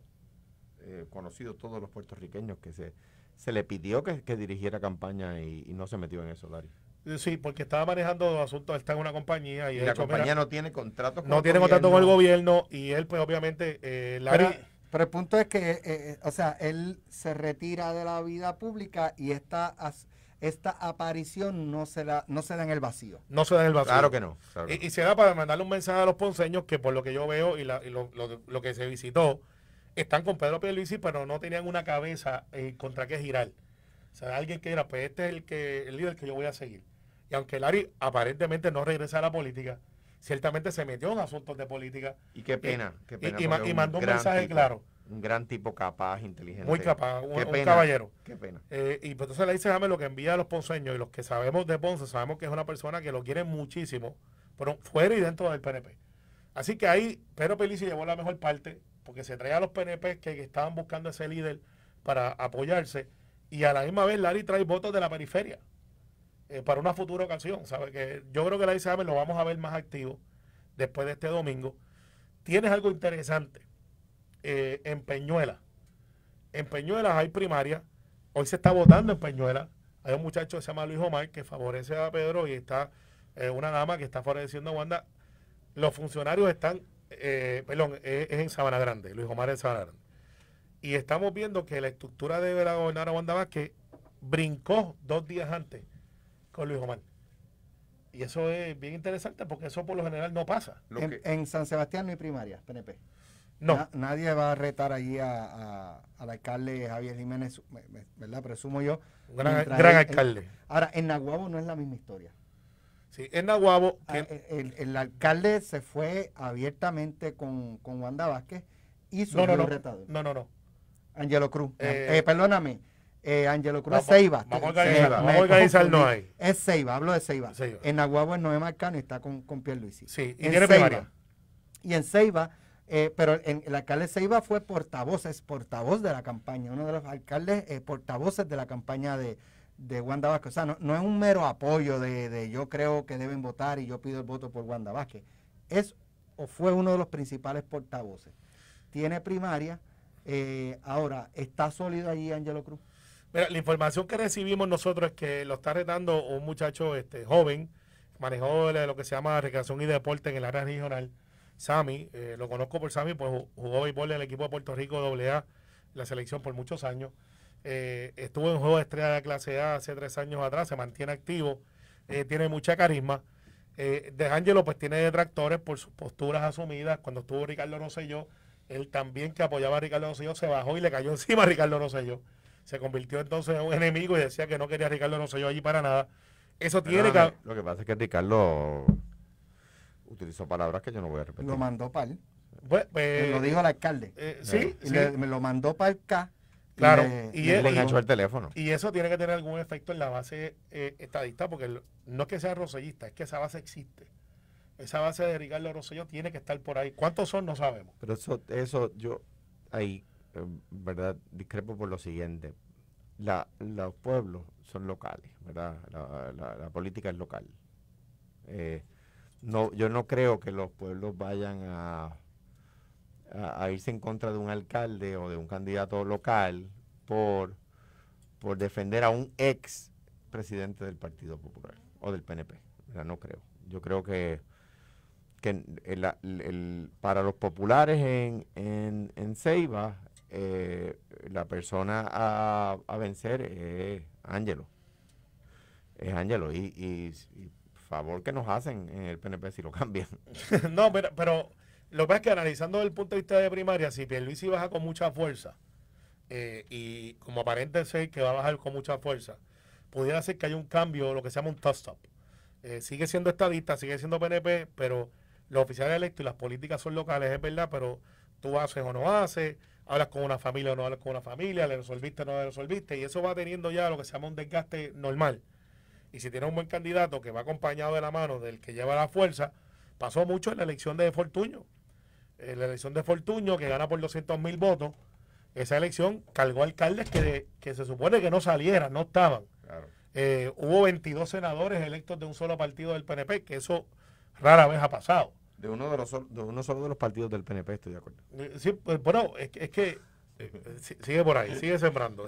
Speaker 5: eh, conocido todos los puertorriqueños que se, se le pidió que, que dirigiera campaña y, y no se metió en eso, Larry.
Speaker 4: Sí, porque estaba manejando asuntos, está en una compañía y,
Speaker 5: Y
Speaker 4: de
Speaker 5: la
Speaker 4: hecho,
Speaker 5: compañía
Speaker 4: mira,
Speaker 5: no tiene contrato con
Speaker 4: no
Speaker 5: el
Speaker 4: tiene contacto con el
Speaker 5: gobierno.
Speaker 4: gobierno y él, pues obviamente, eh, Larry...
Speaker 3: Pero, pero el punto es que, eh, eh, o sea, él se retira de la vida pública y esta, as- esta aparición no se, da, no se da en el vacío.
Speaker 4: no se da en el vacío.
Speaker 5: Claro que no. Claro que
Speaker 4: Y,
Speaker 5: no.
Speaker 4: y se da para mandarle un mensaje a los ponceños que por lo que yo veo y, la, y lo, lo- lo que se visitó, están con Pedro Pierluisi, pero no tenían una cabeza eh, contra qué girar. O sea, alguien que era, pues este es el, que, el líder que yo voy a seguir. Y aunque Larry aparentemente no regresa a la política, ciertamente se metió en asuntos de política.
Speaker 5: Y qué pena. qué
Speaker 4: y-
Speaker 5: pena
Speaker 4: y ma-
Speaker 5: porque
Speaker 4: y
Speaker 5: un
Speaker 4: mandó un
Speaker 5: gran
Speaker 4: mensaje
Speaker 5: tipo,
Speaker 4: claro.
Speaker 5: Un gran tipo capaz, inteligente.
Speaker 4: Muy capaz, un,
Speaker 5: Qué
Speaker 4: un
Speaker 5: pena,
Speaker 4: caballero.
Speaker 5: Qué pena.
Speaker 4: Eh, y pues entonces le dice James lo que envía a los ponceños y los que sabemos de Ponce, sabemos que es una persona que lo quiere muchísimo, pero fuera y dentro del P N P. Así que ahí Pedro Pierluisi llevó la mejor parte, porque se trae a los P N P que, que estaban buscando ese líder para apoyarse, y a la misma vez Larry trae votos de la periferia eh, para una futura ocasión. ¿Sabe? Que yo creo que Larry James lo vamos a ver más activo después de este domingo. Tienes algo interesante eh, en Peñuela. En Peñuelas hay primaria. Hoy se está votando en Peñuelas. Hay un muchacho que se llama Luis Omar que favorece a Pedro y está eh, una dama que está favoreciendo a Wanda. Los funcionarios están, eh, perdón, es, es en Sabana Grande. Luis Omar es en Sabana Grande. Y estamos viendo que la estructura de la gobernadora Wanda Vázquez brincó dos días antes con Luis Omar. Y eso es bien interesante porque eso por lo general no pasa.
Speaker 5: Lo
Speaker 3: En,
Speaker 5: que-
Speaker 3: en San Sebastián no hay primaria, P N P.
Speaker 4: No.
Speaker 3: Na- nadie va a retar allí a, a- al alcalde Javier Jiménez, me- me- ¿verdad? Presumo yo.
Speaker 4: Un gran,
Speaker 3: Mientras
Speaker 4: gran
Speaker 3: él-
Speaker 4: alcalde.
Speaker 3: él- ahora, en Naguabo no es la misma historia.
Speaker 4: Sí, en Naguabo,
Speaker 3: Ah,
Speaker 4: que-
Speaker 3: El, el alcalde se fue abiertamente con, con Wanda Vázquez y
Speaker 4: no,
Speaker 3: surgió
Speaker 4: no,
Speaker 3: un
Speaker 4: no,
Speaker 3: retador.
Speaker 4: no, no, no.
Speaker 3: Angelo Cruz.
Speaker 4: Eh,
Speaker 3: Eh, perdóname. Eh, Angelo Cruz
Speaker 4: Vamos-
Speaker 3: es Ceiba.
Speaker 4: vamos a
Speaker 3: Te-
Speaker 4: organizar-
Speaker 3: me-
Speaker 5: vamos a
Speaker 3: me
Speaker 4: organizarnos
Speaker 3: confundí.
Speaker 4: ahí.
Speaker 3: Es Ceiba, hablo de Ceiba.
Speaker 4: Ceiba.
Speaker 3: En Naguabo es Noé Marcano y está con, con Pierluisi.
Speaker 4: Sí, y
Speaker 3: En
Speaker 4: tiene
Speaker 3: Ceiba.
Speaker 4: primaria.
Speaker 3: Y en Ceiba, eh, pero en, el alcalde Ceiba fue portavoz, es portavoz de la campaña, uno de los alcaldes eh, portavoces de la campaña de, de Wanda Vázquez. O sea, no, no es un mero apoyo de, de yo creo que deben votar y yo pido el voto por Wanda Vázquez. Es o fue uno de los principales portavoces. Tiene primaria. Eh, ahora, ¿está sólido allí Angelo Cruz?
Speaker 4: Mira, la información que recibimos nosotros es que lo está retando un muchacho este, joven, manejó de lo que se llama recreación y deporte en el área regional, Sammy. Eh, lo conozco por Sammy, pues ju- jugó béisbol en el equipo de Puerto Rico doble A, la selección por muchos años. Eh, estuvo en juego de estrella de clase A hace tres años atrás, se mantiene activo, eh, tiene mucha carisma. Eh, de Angelo pues tiene detractores por sus posturas asumidas. Cuando estuvo Ricardo Rosselló, él también que apoyaba a Ricardo Rosselló se bajó y le cayó encima a Ricardo Rosselló. Se convirtió entonces en un enemigo y decía que no quería a Ricardo Rosselló allí para nada. Eso tiene
Speaker 5: Perdóname,
Speaker 4: que...
Speaker 5: Lo que pasa es que Ricardo utilizó palabras que yo no voy a repetir.
Speaker 3: Lo mandó para él.
Speaker 4: Pues, pues,
Speaker 3: Me lo dijo el alcalde.
Speaker 4: eh, sí,
Speaker 5: Eh,
Speaker 3: Y
Speaker 4: sí,
Speaker 3: le- me lo mandó para el K.
Speaker 4: Claro,
Speaker 3: le-
Speaker 4: y
Speaker 3: le
Speaker 4: él-
Speaker 5: Le
Speaker 3: dijo-
Speaker 5: enganchó el teléfono.
Speaker 4: y eso tiene que tener algún efecto en la base eh, estadista, porque el- no es que sea rosellista, es que esa base existe. Esa base de Ricardo Rosselló tiene que estar por ahí. ¿Cuántos son? No sabemos.
Speaker 5: Pero eso, eso yo ahí, eh, verdad, discrepo por lo siguiente. La, los pueblos son locales, ¿verdad? La, la- la política es local. Eh, no, yo no creo que los pueblos vayan a, a, a irse en contra de un alcalde o de un candidato local por, por defender a un ex presidente del Partido Popular o del P N P. ¿Verdad? No creo. Yo creo que que el, el- el- para los populares en, en, en Ceiba, eh, la persona a, a vencer es Ángelo. Es Ángelo. Y, y, y favor que nos hacen en el P N P si lo cambian.
Speaker 4: no, pero, pero lo que pasa es que analizando desde el punto de vista de primaria, si Pierluisi baja con mucha fuerza, eh, y como aparente ser que va a bajar con mucha fuerza, pudiera ser que haya un cambio, lo que se llama un toss-up. Eh, sigue siendo estadista, sigue siendo P N P, pero los oficiales electos y las políticas son locales, es verdad, pero tú haces o no haces, hablas con una familia o no hablas con una familia, le resolviste o no le resolviste, y eso va teniendo ya lo que se llama un desgaste normal. Y si tienes un buen candidato que va acompañado de la mano del que lleva la fuerza, pasó mucho en la elección de Fortuño. En la elección de Fortuño, que gana por doscientos mil votos, esa elección cargó alcaldes que, que se supone que no salieran, no estaban.
Speaker 5: Claro.
Speaker 4: Eh, hubo veintidós senadores electos de un solo partido del P N P, que eso rara vez ha pasado.
Speaker 5: De uno de los sol- de uno solo de los partidos del P N P, estoy de acuerdo.
Speaker 4: Eh, Sí, pues, bueno, es, que- es que eh, si- sigue por ahí, sigue sembrando.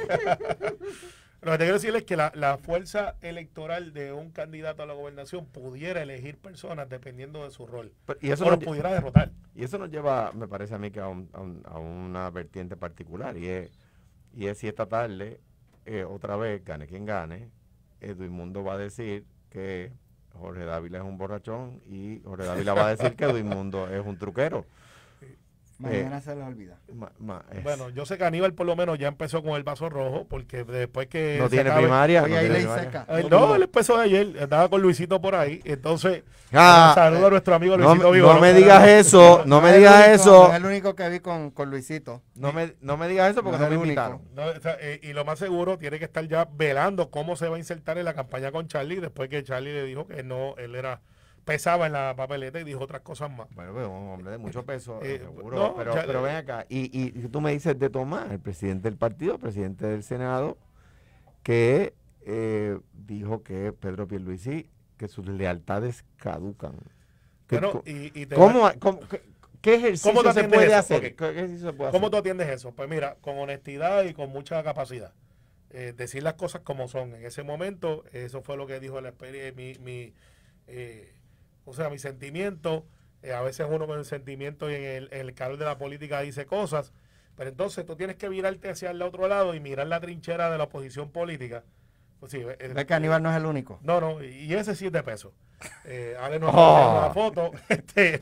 Speaker 4: Lo que te quiero decir es que la, la fuerza electoral de un candidato a la gobernación pudiera elegir personas dependiendo de su rol.
Speaker 5: Pero- y eso
Speaker 4: O
Speaker 5: nos
Speaker 4: los
Speaker 5: lle-
Speaker 4: pudiera derrotar.
Speaker 5: Y eso nos lleva, me parece a mí, que a, un- a un- a una vertiente particular, y es, y es si esta tarde, eh, otra vez, gane quien gane, Edwin Mundo va a decir que Jorge Dávila es un borrachón y Jorge Dávila va a decir que Edwin Mundo es un truquero.
Speaker 3: Mañana
Speaker 5: Eh,
Speaker 3: se les olvida.
Speaker 5: Ma- ma- es-
Speaker 4: Bueno, yo sé que Aníbal por lo menos ya empezó con el vaso rojo, porque después que
Speaker 5: no
Speaker 4: se
Speaker 5: tiene
Speaker 4: acabe-
Speaker 5: primaria.
Speaker 3: Hoy
Speaker 5: no
Speaker 3: hay
Speaker 5: tiene
Speaker 3: ley
Speaker 5: primaria.
Speaker 3: seca.
Speaker 4: Eh, no, él empezó ayer, estaba con Luisito por ahí, entonces
Speaker 5: Ah,
Speaker 4: saludo a nuestro amigo
Speaker 5: no,
Speaker 4: Luisito
Speaker 5: me-
Speaker 4: Vivo.
Speaker 5: no me digas eso, no me
Speaker 3: es el
Speaker 5: digas
Speaker 3: único-
Speaker 5: eso.
Speaker 3: no es el único que vi con, con Luisito.
Speaker 5: No me, no me digas eso porque
Speaker 3: No
Speaker 5: no,
Speaker 3: es
Speaker 5: me
Speaker 3: el
Speaker 5: invitaron.
Speaker 3: único.
Speaker 4: No, o sea, eh, y lo más seguro tiene que estar ya velando cómo se va a insertar en la campaña con Charlie, después que Charlie le dijo que no, él era pesaba en la papeleta y dijo otras cosas más.
Speaker 5: Bueno, pues un hombre de mucho peso,
Speaker 4: Eh,
Speaker 5: seguro.
Speaker 4: no,
Speaker 5: pero,
Speaker 4: ya-
Speaker 5: pero ven acá, y, y, y tú me dices de Tomás, el presidente del partido, presidente del Senado, que eh, dijo que Pedro Pierluisi, que sus lealtades caducan. Que
Speaker 4: Bueno,
Speaker 5: co-
Speaker 4: y, y te
Speaker 5: ¿Cómo, cómo- qué, qué ejercicio
Speaker 4: ¿Cómo te
Speaker 5: se
Speaker 4: atiendes
Speaker 5: puede
Speaker 4: eso?
Speaker 5: hacer?
Speaker 4: Ok.
Speaker 5: ¿Qué ejercicio se puede
Speaker 4: ¿Cómo tú
Speaker 5: hacer?
Speaker 4: atiendes eso? Pues mira, con honestidad y con mucha capacidad. Eh, decir las cosas como son. En ese momento, eso fue lo que dijo la experiencia, mi, mi, eh, o sea, mi sentimiento. Eh, a veces uno con el sentimiento y en el, en el calor de la política dice cosas, pero entonces tú tienes que virarte hacia el otro lado y mirar la trinchera de la oposición política. Pues sí, eh,
Speaker 3: Ve que Aníbal no es el único.
Speaker 4: no, no, y ese sí es de peso. Eh, Ale nos
Speaker 5: Oh.
Speaker 4: ha la foto. Este,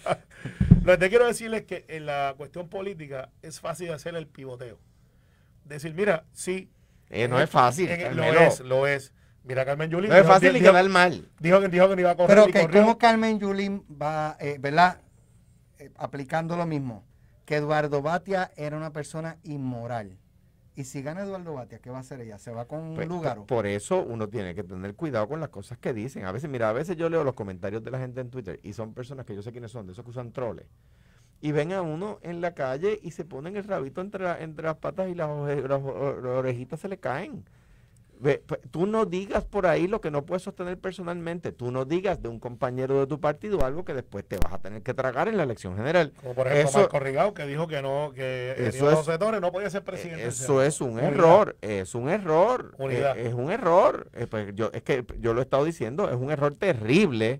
Speaker 4: lo que te quiero decir es que en la cuestión política es fácil hacer el pivoteo. Decir, mira, sí.
Speaker 5: Eh, no es fácil,
Speaker 4: en- lo
Speaker 5: Carmelo.
Speaker 4: es, lo es. Mira, Carmen Yulín.
Speaker 5: No es
Speaker 4: dijo-
Speaker 5: fácil ni
Speaker 4: dijo-
Speaker 5: quedar mal.
Speaker 4: Dijo que, dijo que no iba a correr
Speaker 3: Pero
Speaker 4: y
Speaker 3: que
Speaker 4: corrió.
Speaker 3: como Carmen Yulín va, eh, ¿verdad? Eh, aplicando lo mismo, que Eduardo Batia era una persona inmoral. Y si gana Eduardo Batia, ¿qué va a hacer ella? ¿Se va con un
Speaker 5: Pues,
Speaker 3: lugar?
Speaker 5: por, por eso uno tiene que tener cuidado con las cosas que dicen. A veces, mira, a veces yo leo los comentarios de la gente en Twitter y son personas que yo sé quiénes son, de esos que usan troles. Y ven a uno en la calle y se ponen el rabito entre, la- entre las patas y las, oje- las o- las orejitas se le caen. Ve, pues, tú no digas por ahí lo que no puedes sostener personalmente. Tú no digas de un compañero de tu partido algo que después te vas a tener que tragar en la elección general.
Speaker 4: Como por ejemplo,
Speaker 5: Eso-
Speaker 4: Marco Rigao, que dijo que no, que
Speaker 5: Eso
Speaker 4: Eso
Speaker 5: es-
Speaker 4: José Torres no podía ser presidente. del
Speaker 5: Eso
Speaker 4: Senado.
Speaker 5: es un
Speaker 4: Unidad.
Speaker 5: error, es un error,
Speaker 4: Unidad.
Speaker 5: eh, es un error. Eh, pues yo, es que yo lo he estado diciendo, es un error terrible,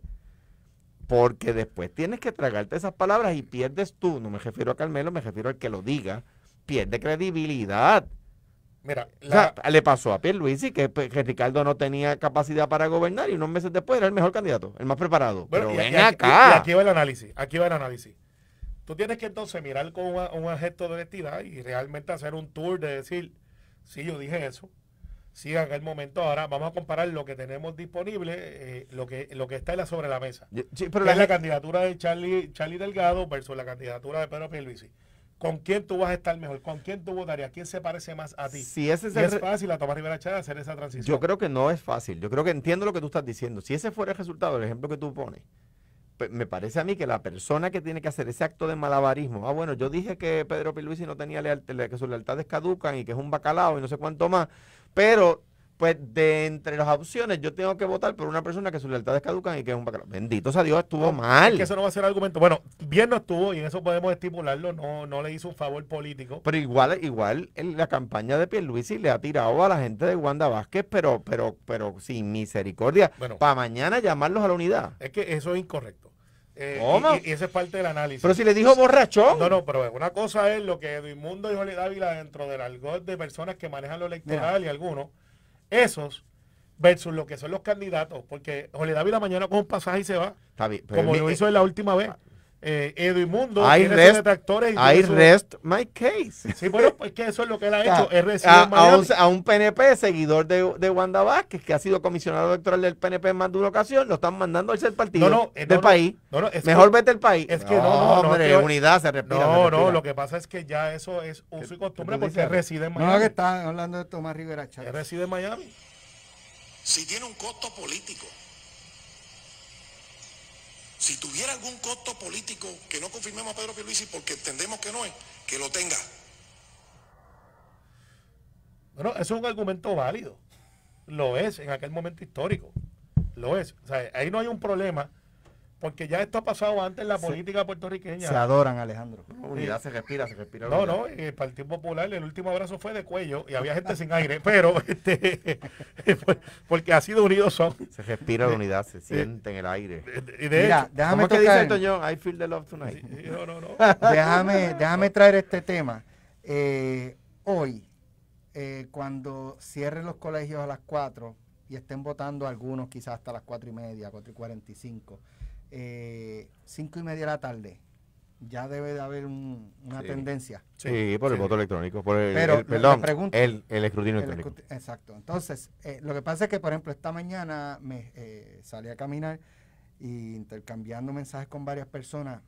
Speaker 5: porque después tienes que tragarte esas palabras y pierdes tú, no me refiero a Carmelo, me refiero al que lo diga, pierde credibilidad.
Speaker 4: Mira,
Speaker 5: O
Speaker 4: la,
Speaker 5: sea, le pasó a Pierluisi que, pues, que Ricardo no tenía capacidad para gobernar y unos meses después era el mejor candidato, el más preparado.
Speaker 4: Bueno,
Speaker 5: Pero
Speaker 4: y-
Speaker 5: ven
Speaker 4: y aquí-
Speaker 5: acá.
Speaker 4: Y aquí va el análisis. Aquí va el análisis. Tú tienes que entonces mirar con una- un gesto de honestidad y realmente hacer un tour de decir, sí, yo dije eso. Sí, en aquel momento. Ahora vamos a comparar lo que tenemos disponible, eh, lo que lo que está en la- sobre la mesa.
Speaker 5: Yo- sí,
Speaker 4: Que
Speaker 5: pero
Speaker 4: es
Speaker 5: la
Speaker 4: la
Speaker 5: gente-
Speaker 4: candidatura de Charlie, Charlie Delgado versus la candidatura de Pedro Pierluisi. ¿Con quién tú vas a estar mejor? ¿Con quién tú votarías? ¿Quién se parece más a ti?
Speaker 5: si ese es
Speaker 4: Y
Speaker 5: el
Speaker 4: es
Speaker 5: re-
Speaker 4: fácil a Tomás Rivera Chávez hacer esa transición.
Speaker 5: Yo creo que no es fácil. Yo creo que entiendo lo que tú estás diciendo. Si ese fuera el resultado, el ejemplo que tú pones, pues, me parece a mí que la persona que tiene que hacer ese acto de malabarismo, ah, bueno, yo dije que Pedro Pierluisi no tenía lealtad, que sus lealtades caducan y que es un bacalao y no sé cuánto más, pero pues de entre las opciones yo tengo que votar por una persona que sus lealtades caducan y que es un bacalao. Bendito sea Dios, estuvo mal.
Speaker 4: Es que eso no va a ser argumento. Bueno, bien no estuvo y en eso podemos estipularlo. No, no le hizo un favor político.
Speaker 5: Pero igual, igual en la campaña de Pierluisi le ha tirado a la gente de Wanda Vázquez, pero, pero, pero sin misericordia.
Speaker 4: Bueno.
Speaker 5: Para mañana llamarlos a la unidad.
Speaker 4: Es que eso es incorrecto. Eh,
Speaker 5: ¿Cómo?
Speaker 4: Y, y esa es parte del análisis.
Speaker 5: Pero si le dijo borrachón.
Speaker 4: No, no, pero una cosa es lo que Edmundo y Jorge Dávila dentro del argot de personas que manejan lo electoral y algunos, esos versus lo que son los candidatos, porque Jorge Dávila mañana coge un pasaje y se va,
Speaker 5: Está bien, pero
Speaker 4: como
Speaker 5: mi-
Speaker 4: lo hizo en la última vez. Eh, Edmundo
Speaker 5: I
Speaker 4: tiene
Speaker 5: rest,
Speaker 4: sus detractores. Y
Speaker 5: I
Speaker 4: tiene su-
Speaker 5: rest my case.
Speaker 4: Sí, bueno, pues que eso es lo que él ha hecho.
Speaker 3: Ya.
Speaker 4: Él reside
Speaker 5: A,
Speaker 4: en
Speaker 5: a un,
Speaker 4: Miami.
Speaker 5: a un P N P, seguidor de, de Wanda Vázquez, que ha sido comisionado electoral del P N P en más de una ocasión, lo están mandando al ser partido
Speaker 4: No, no, eh,
Speaker 5: del
Speaker 4: no, no,
Speaker 5: país.
Speaker 4: no, no, es
Speaker 5: Mejor
Speaker 4: que-
Speaker 5: vete al país.
Speaker 4: es que no, no, no,
Speaker 5: hombre,
Speaker 4: es que-
Speaker 5: unidad se respira. se
Speaker 4: No,
Speaker 5: respira.
Speaker 4: no, lo que pasa es que ya eso es uso y costumbre
Speaker 5: tú
Speaker 4: porque
Speaker 5: dices?
Speaker 4: él reside en
Speaker 3: No,
Speaker 4: Miami.
Speaker 3: que están hablando de Tomás Rivera
Speaker 4: Él
Speaker 3: Chávez.
Speaker 4: reside en Miami.
Speaker 1: Si tiene un costo político. Si tuviera algún costo político que no confirmemos a Pedro Pierluisi porque entendemos que no es, que lo tenga.
Speaker 4: Bueno, eso es un argumento válido. Lo es en aquel momento histórico. Lo es. O sea, ahí no hay un problema porque ya esto ha pasado antes en la
Speaker 3: Se-
Speaker 4: política puertorriqueña.
Speaker 3: Se adoran, Alejandro.
Speaker 5: Unidad se respira, se respira.
Speaker 4: No,
Speaker 5: unidad.
Speaker 4: no, en el Partido Popular el último abrazo fue de cuello y había gente sin aire, pero este, fue- porque así de unidos son.
Speaker 5: Se respira la unidad, se siente en el aire.
Speaker 4: Y de
Speaker 3: Mira,
Speaker 4: hecho,
Speaker 3: déjame
Speaker 5: ¿Cómo es que dice
Speaker 3: tocar,
Speaker 5: esto, John? I feel the love tonight.
Speaker 4: sí, no, no, no.
Speaker 3: déjame, déjame traer este tema. Eh, hoy, eh, cuando cierren los colegios a las cuatro y estén votando algunos quizás hasta las cuatro y media, cuatro y cuarenta y cinco, eh, cinco y media de la tarde, ya debe de haber un- una
Speaker 5: Sí.
Speaker 3: tendencia.
Speaker 5: Sí, por el
Speaker 4: sí.
Speaker 5: voto electrónico, por el,
Speaker 3: Pero
Speaker 5: el-
Speaker 3: le-
Speaker 5: perdón,
Speaker 3: le pregunto-
Speaker 5: el, el escrutinio
Speaker 3: El
Speaker 5: electrónico.
Speaker 3: escu- Exacto. Entonces, eh, lo que pasa es que, por ejemplo, esta mañana me eh, salí a caminar y intercambiando mensajes con varias personas,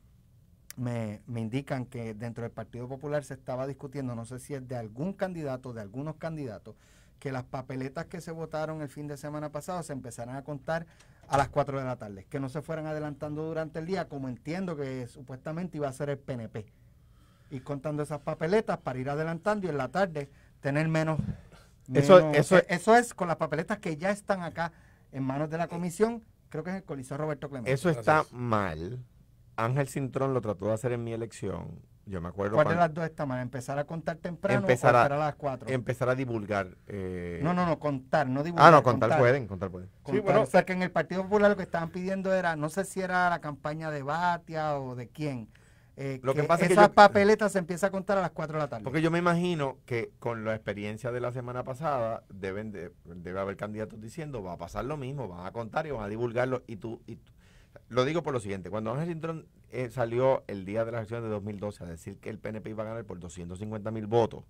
Speaker 3: me, me indican que dentro del Partido Popular se estaba discutiendo, no sé si es de algún candidato, de algunos candidatos, que las papeletas que se votaron el fin de semana pasado se empezaran a contar a las cuatro de la tarde, que no se fueran adelantando durante el día, como entiendo que supuestamente iba a ser el P N P. Ir contando esas papeletas para ir adelantando y en la tarde tener menos...
Speaker 5: Eso-
Speaker 3: menos-
Speaker 5: eso-
Speaker 3: eh, eso es con las papeletas que ya están acá en manos de la comisión, creo que es el Coliseo Roberto Clemente.
Speaker 5: Eso está
Speaker 4: Gracias.
Speaker 5: mal. Ángel Cintrón lo trató de hacer en mi elección. Yo me acuerdo
Speaker 3: ¿Cuál de
Speaker 5: cuando
Speaker 3: las dos está mal? ¿Empezar a contar temprano
Speaker 5: Empezar
Speaker 3: o
Speaker 5: a-
Speaker 3: esperar a las cuatro?
Speaker 5: empezar a divulgar. eh,
Speaker 3: No, no, no, contar, no divulgar.
Speaker 5: Ah, no, contar pueden, contar pueden.
Speaker 3: Contar.
Speaker 4: Sí, bueno.
Speaker 3: O sea, que en el Partido Popular lo que estaban pidiendo era, no sé si era la campaña de Batia o de quién, eh,
Speaker 5: Lo que
Speaker 3: que
Speaker 5: pasa es que
Speaker 3: esas
Speaker 5: yo-
Speaker 3: papeletas se empieza a contar a las cuatro de la tarde.
Speaker 5: Porque yo me imagino que con la experiencia de la semana pasada deben de, debe haber candidatos diciendo va a pasar lo mismo, van a contar y van a divulgarlo y tú, y tú- lo digo por lo siguiente, cuando Ángel Cintrón eh, salió el día de las elecciones de dos mil doce a decir que el P N P iba a ganar por doscientos cincuenta mil votos,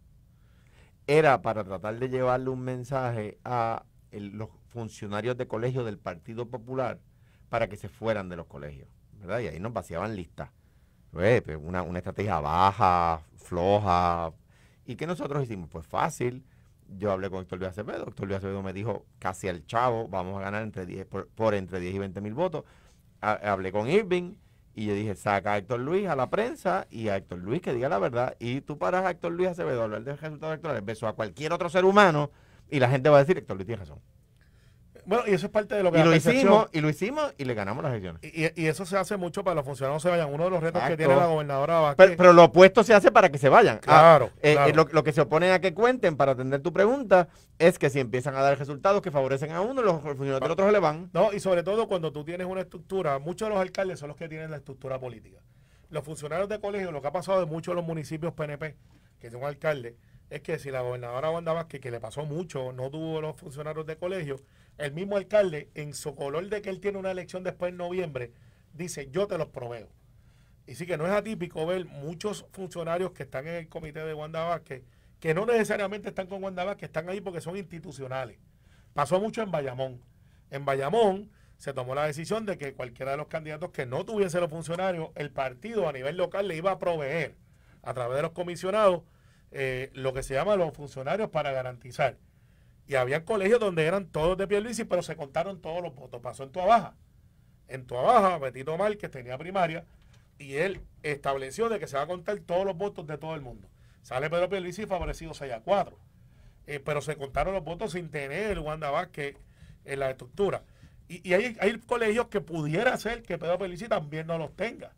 Speaker 5: era para tratar de llevarle un mensaje a el- los funcionarios de colegio del Partido Popular para que se fueran de los colegios, ¿verdad? Y ahí nos vaciaban listas. Pues, pues, una, una estrategia baja, floja. ¿Y qué nosotros hicimos? Pues fácil. Yo hablé con Héctor Luis Acevedo. Héctor Luis Acevedo me dijo casi al chavo, vamos a ganar entre diez, por, por entre diez y veinte mil votos. Ha- hablé con Irving y yo dije, saca a Héctor Luis a la prensa y a Héctor Luis que diga la verdad. Y tú paras a Héctor Luis Acevedo a hablar de resultados electorales, beso a cualquier otro ser humano y la gente va a decir, Héctor Luis tiene razón.
Speaker 4: Bueno, y eso es parte de lo que
Speaker 5: Y
Speaker 4: la
Speaker 5: lo
Speaker 4: percepción-
Speaker 5: hicimos, y lo hicimos y le ganamos las elecciones.
Speaker 4: Y, y- y eso se hace mucho para que los funcionarios no se vayan. Uno de los retos que
Speaker 5: Exacto.
Speaker 4: tiene la gobernadora Vázquez.
Speaker 5: Pero, pero lo opuesto se hace para que se vayan. Ah,
Speaker 4: Claro,
Speaker 5: eh,
Speaker 4: claro.
Speaker 5: eh, lo, lo que se oponen a que cuenten para atender tu pregunta es que si empiezan a dar resultados que favorecen a uno, los funcionarios del otro se le van.
Speaker 4: No, y sobre todo cuando tú tienes una estructura, muchos de los alcaldes son los que tienen la estructura política. Los funcionarios de colegio, lo que ha pasado de muchos de los municipios P N P, que son alcaldes, es que si la gobernadora Wanda Vázquez, que le pasó mucho, no tuvo los funcionarios de colegio, el mismo alcalde, en su color de que él tiene una elección después en noviembre, dice, yo te los proveo. Y sí que no es atípico ver muchos funcionarios que están en el comité de Wanda Vázquez, que no necesariamente están con Wanda Vázquez, están ahí porque son institucionales. Pasó mucho en Bayamón. En Bayamón se tomó la decisión de que cualquiera de los candidatos que no tuviese los funcionarios, el partido a nivel local le iba a proveer a través de los comisionados eh, lo que se llama los funcionarios para garantizar. Y había colegios donde eran todos de Pierluisi, pero se contaron todos los votos. Pasó en Tuabaja. En Tuabaja, Betito Márquez tenía primaria y él estableció de que se va a contar todos los votos de todo el mundo. Sale Pedro Pierluisi favorecido seis a cuatro. Eh, pero se contaron los votos sin tener Wanda Vázquez en la estructura. Y, y hay, hay colegios que pudiera ser que Pedro Pierluisi también no los tenga.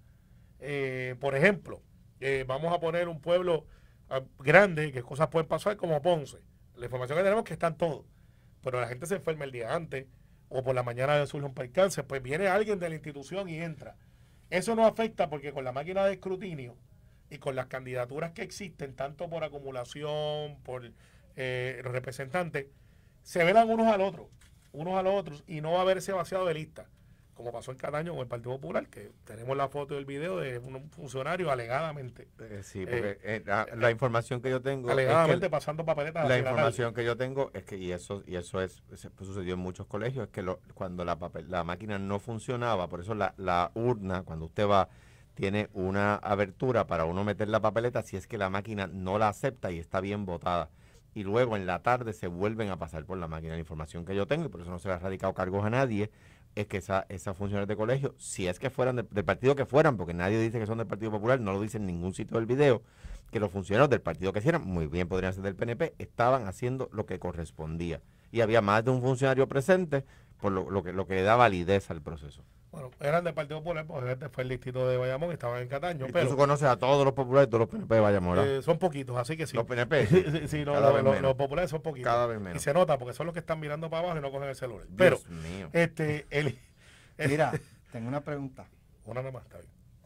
Speaker 4: Eh, por ejemplo, eh, vamos a poner un pueblo ah, grande, que cosas pueden pasar como Ponce. La información que tenemos es que están todos. Pero la gente se enferma el día antes o por la mañana surge un percance, pues viene alguien de la institución y entra. Eso no afecta porque con la máquina de escrutinio y con las candidaturas que existen, tanto por acumulación, por eh, los representantes, se velan unos al otro, unos a los otros, y no va a haber ese vaciado de lista. como pasó en Cataño con el Partido Popular, que tenemos la foto y el video de un funcionario alegadamente.
Speaker 5: Eh, sí, porque eh, la, la información que yo tengo...
Speaker 4: Alegadamente
Speaker 5: es que
Speaker 4: pasando papeletas.
Speaker 5: la información que yo tengo es que, y eso y eso es se- pues, sucedió en muchos colegios, es que lo, cuando la papel, la máquina no funcionaba, por eso la, la urna, cuando usted va, tiene una abertura para uno meter la papeleta si es que la máquina no la acepta y está bien votada. Y luego en la tarde se vuelven a pasar por la máquina. La información que yo tengo, y por eso no se le ha radicado cargos a nadie, es que esa, esas funcionarios de colegio, si es que fueran de- del partido que fueran, porque nadie dice que son del Partido Popular, no lo dice en ningún sitio del video, que los funcionarios del partido que hicieran, muy bien podrían ser del P N P, estaban haciendo lo que correspondía. Y había más de un funcionario presente, por lo, lo que, lo que le da validez al proceso.
Speaker 4: Bueno, eran del Partido Popular, porque este fue el distrito de Bayamón y estaban en Cataño,
Speaker 5: Y tú
Speaker 4: pero
Speaker 5: conoces a todos los populares y todos los P N P de Bayamón, ¿verdad?
Speaker 4: eh, son poquitos, así que sí.
Speaker 5: Los P N P,
Speaker 4: Sí,
Speaker 5: sí.
Speaker 4: sí, sí, no,
Speaker 5: Cada
Speaker 4: lo-
Speaker 5: vez
Speaker 4: lo-
Speaker 5: menos.
Speaker 4: los populares son poquitos.
Speaker 5: Cada vez
Speaker 4: Y
Speaker 5: menos.
Speaker 4: se nota, porque son los que están mirando para abajo y no cogen el celular. Pero,
Speaker 5: Dios mío.
Speaker 4: este, el, el-
Speaker 3: Mira, tengo una pregunta.
Speaker 4: una nada más, está bien.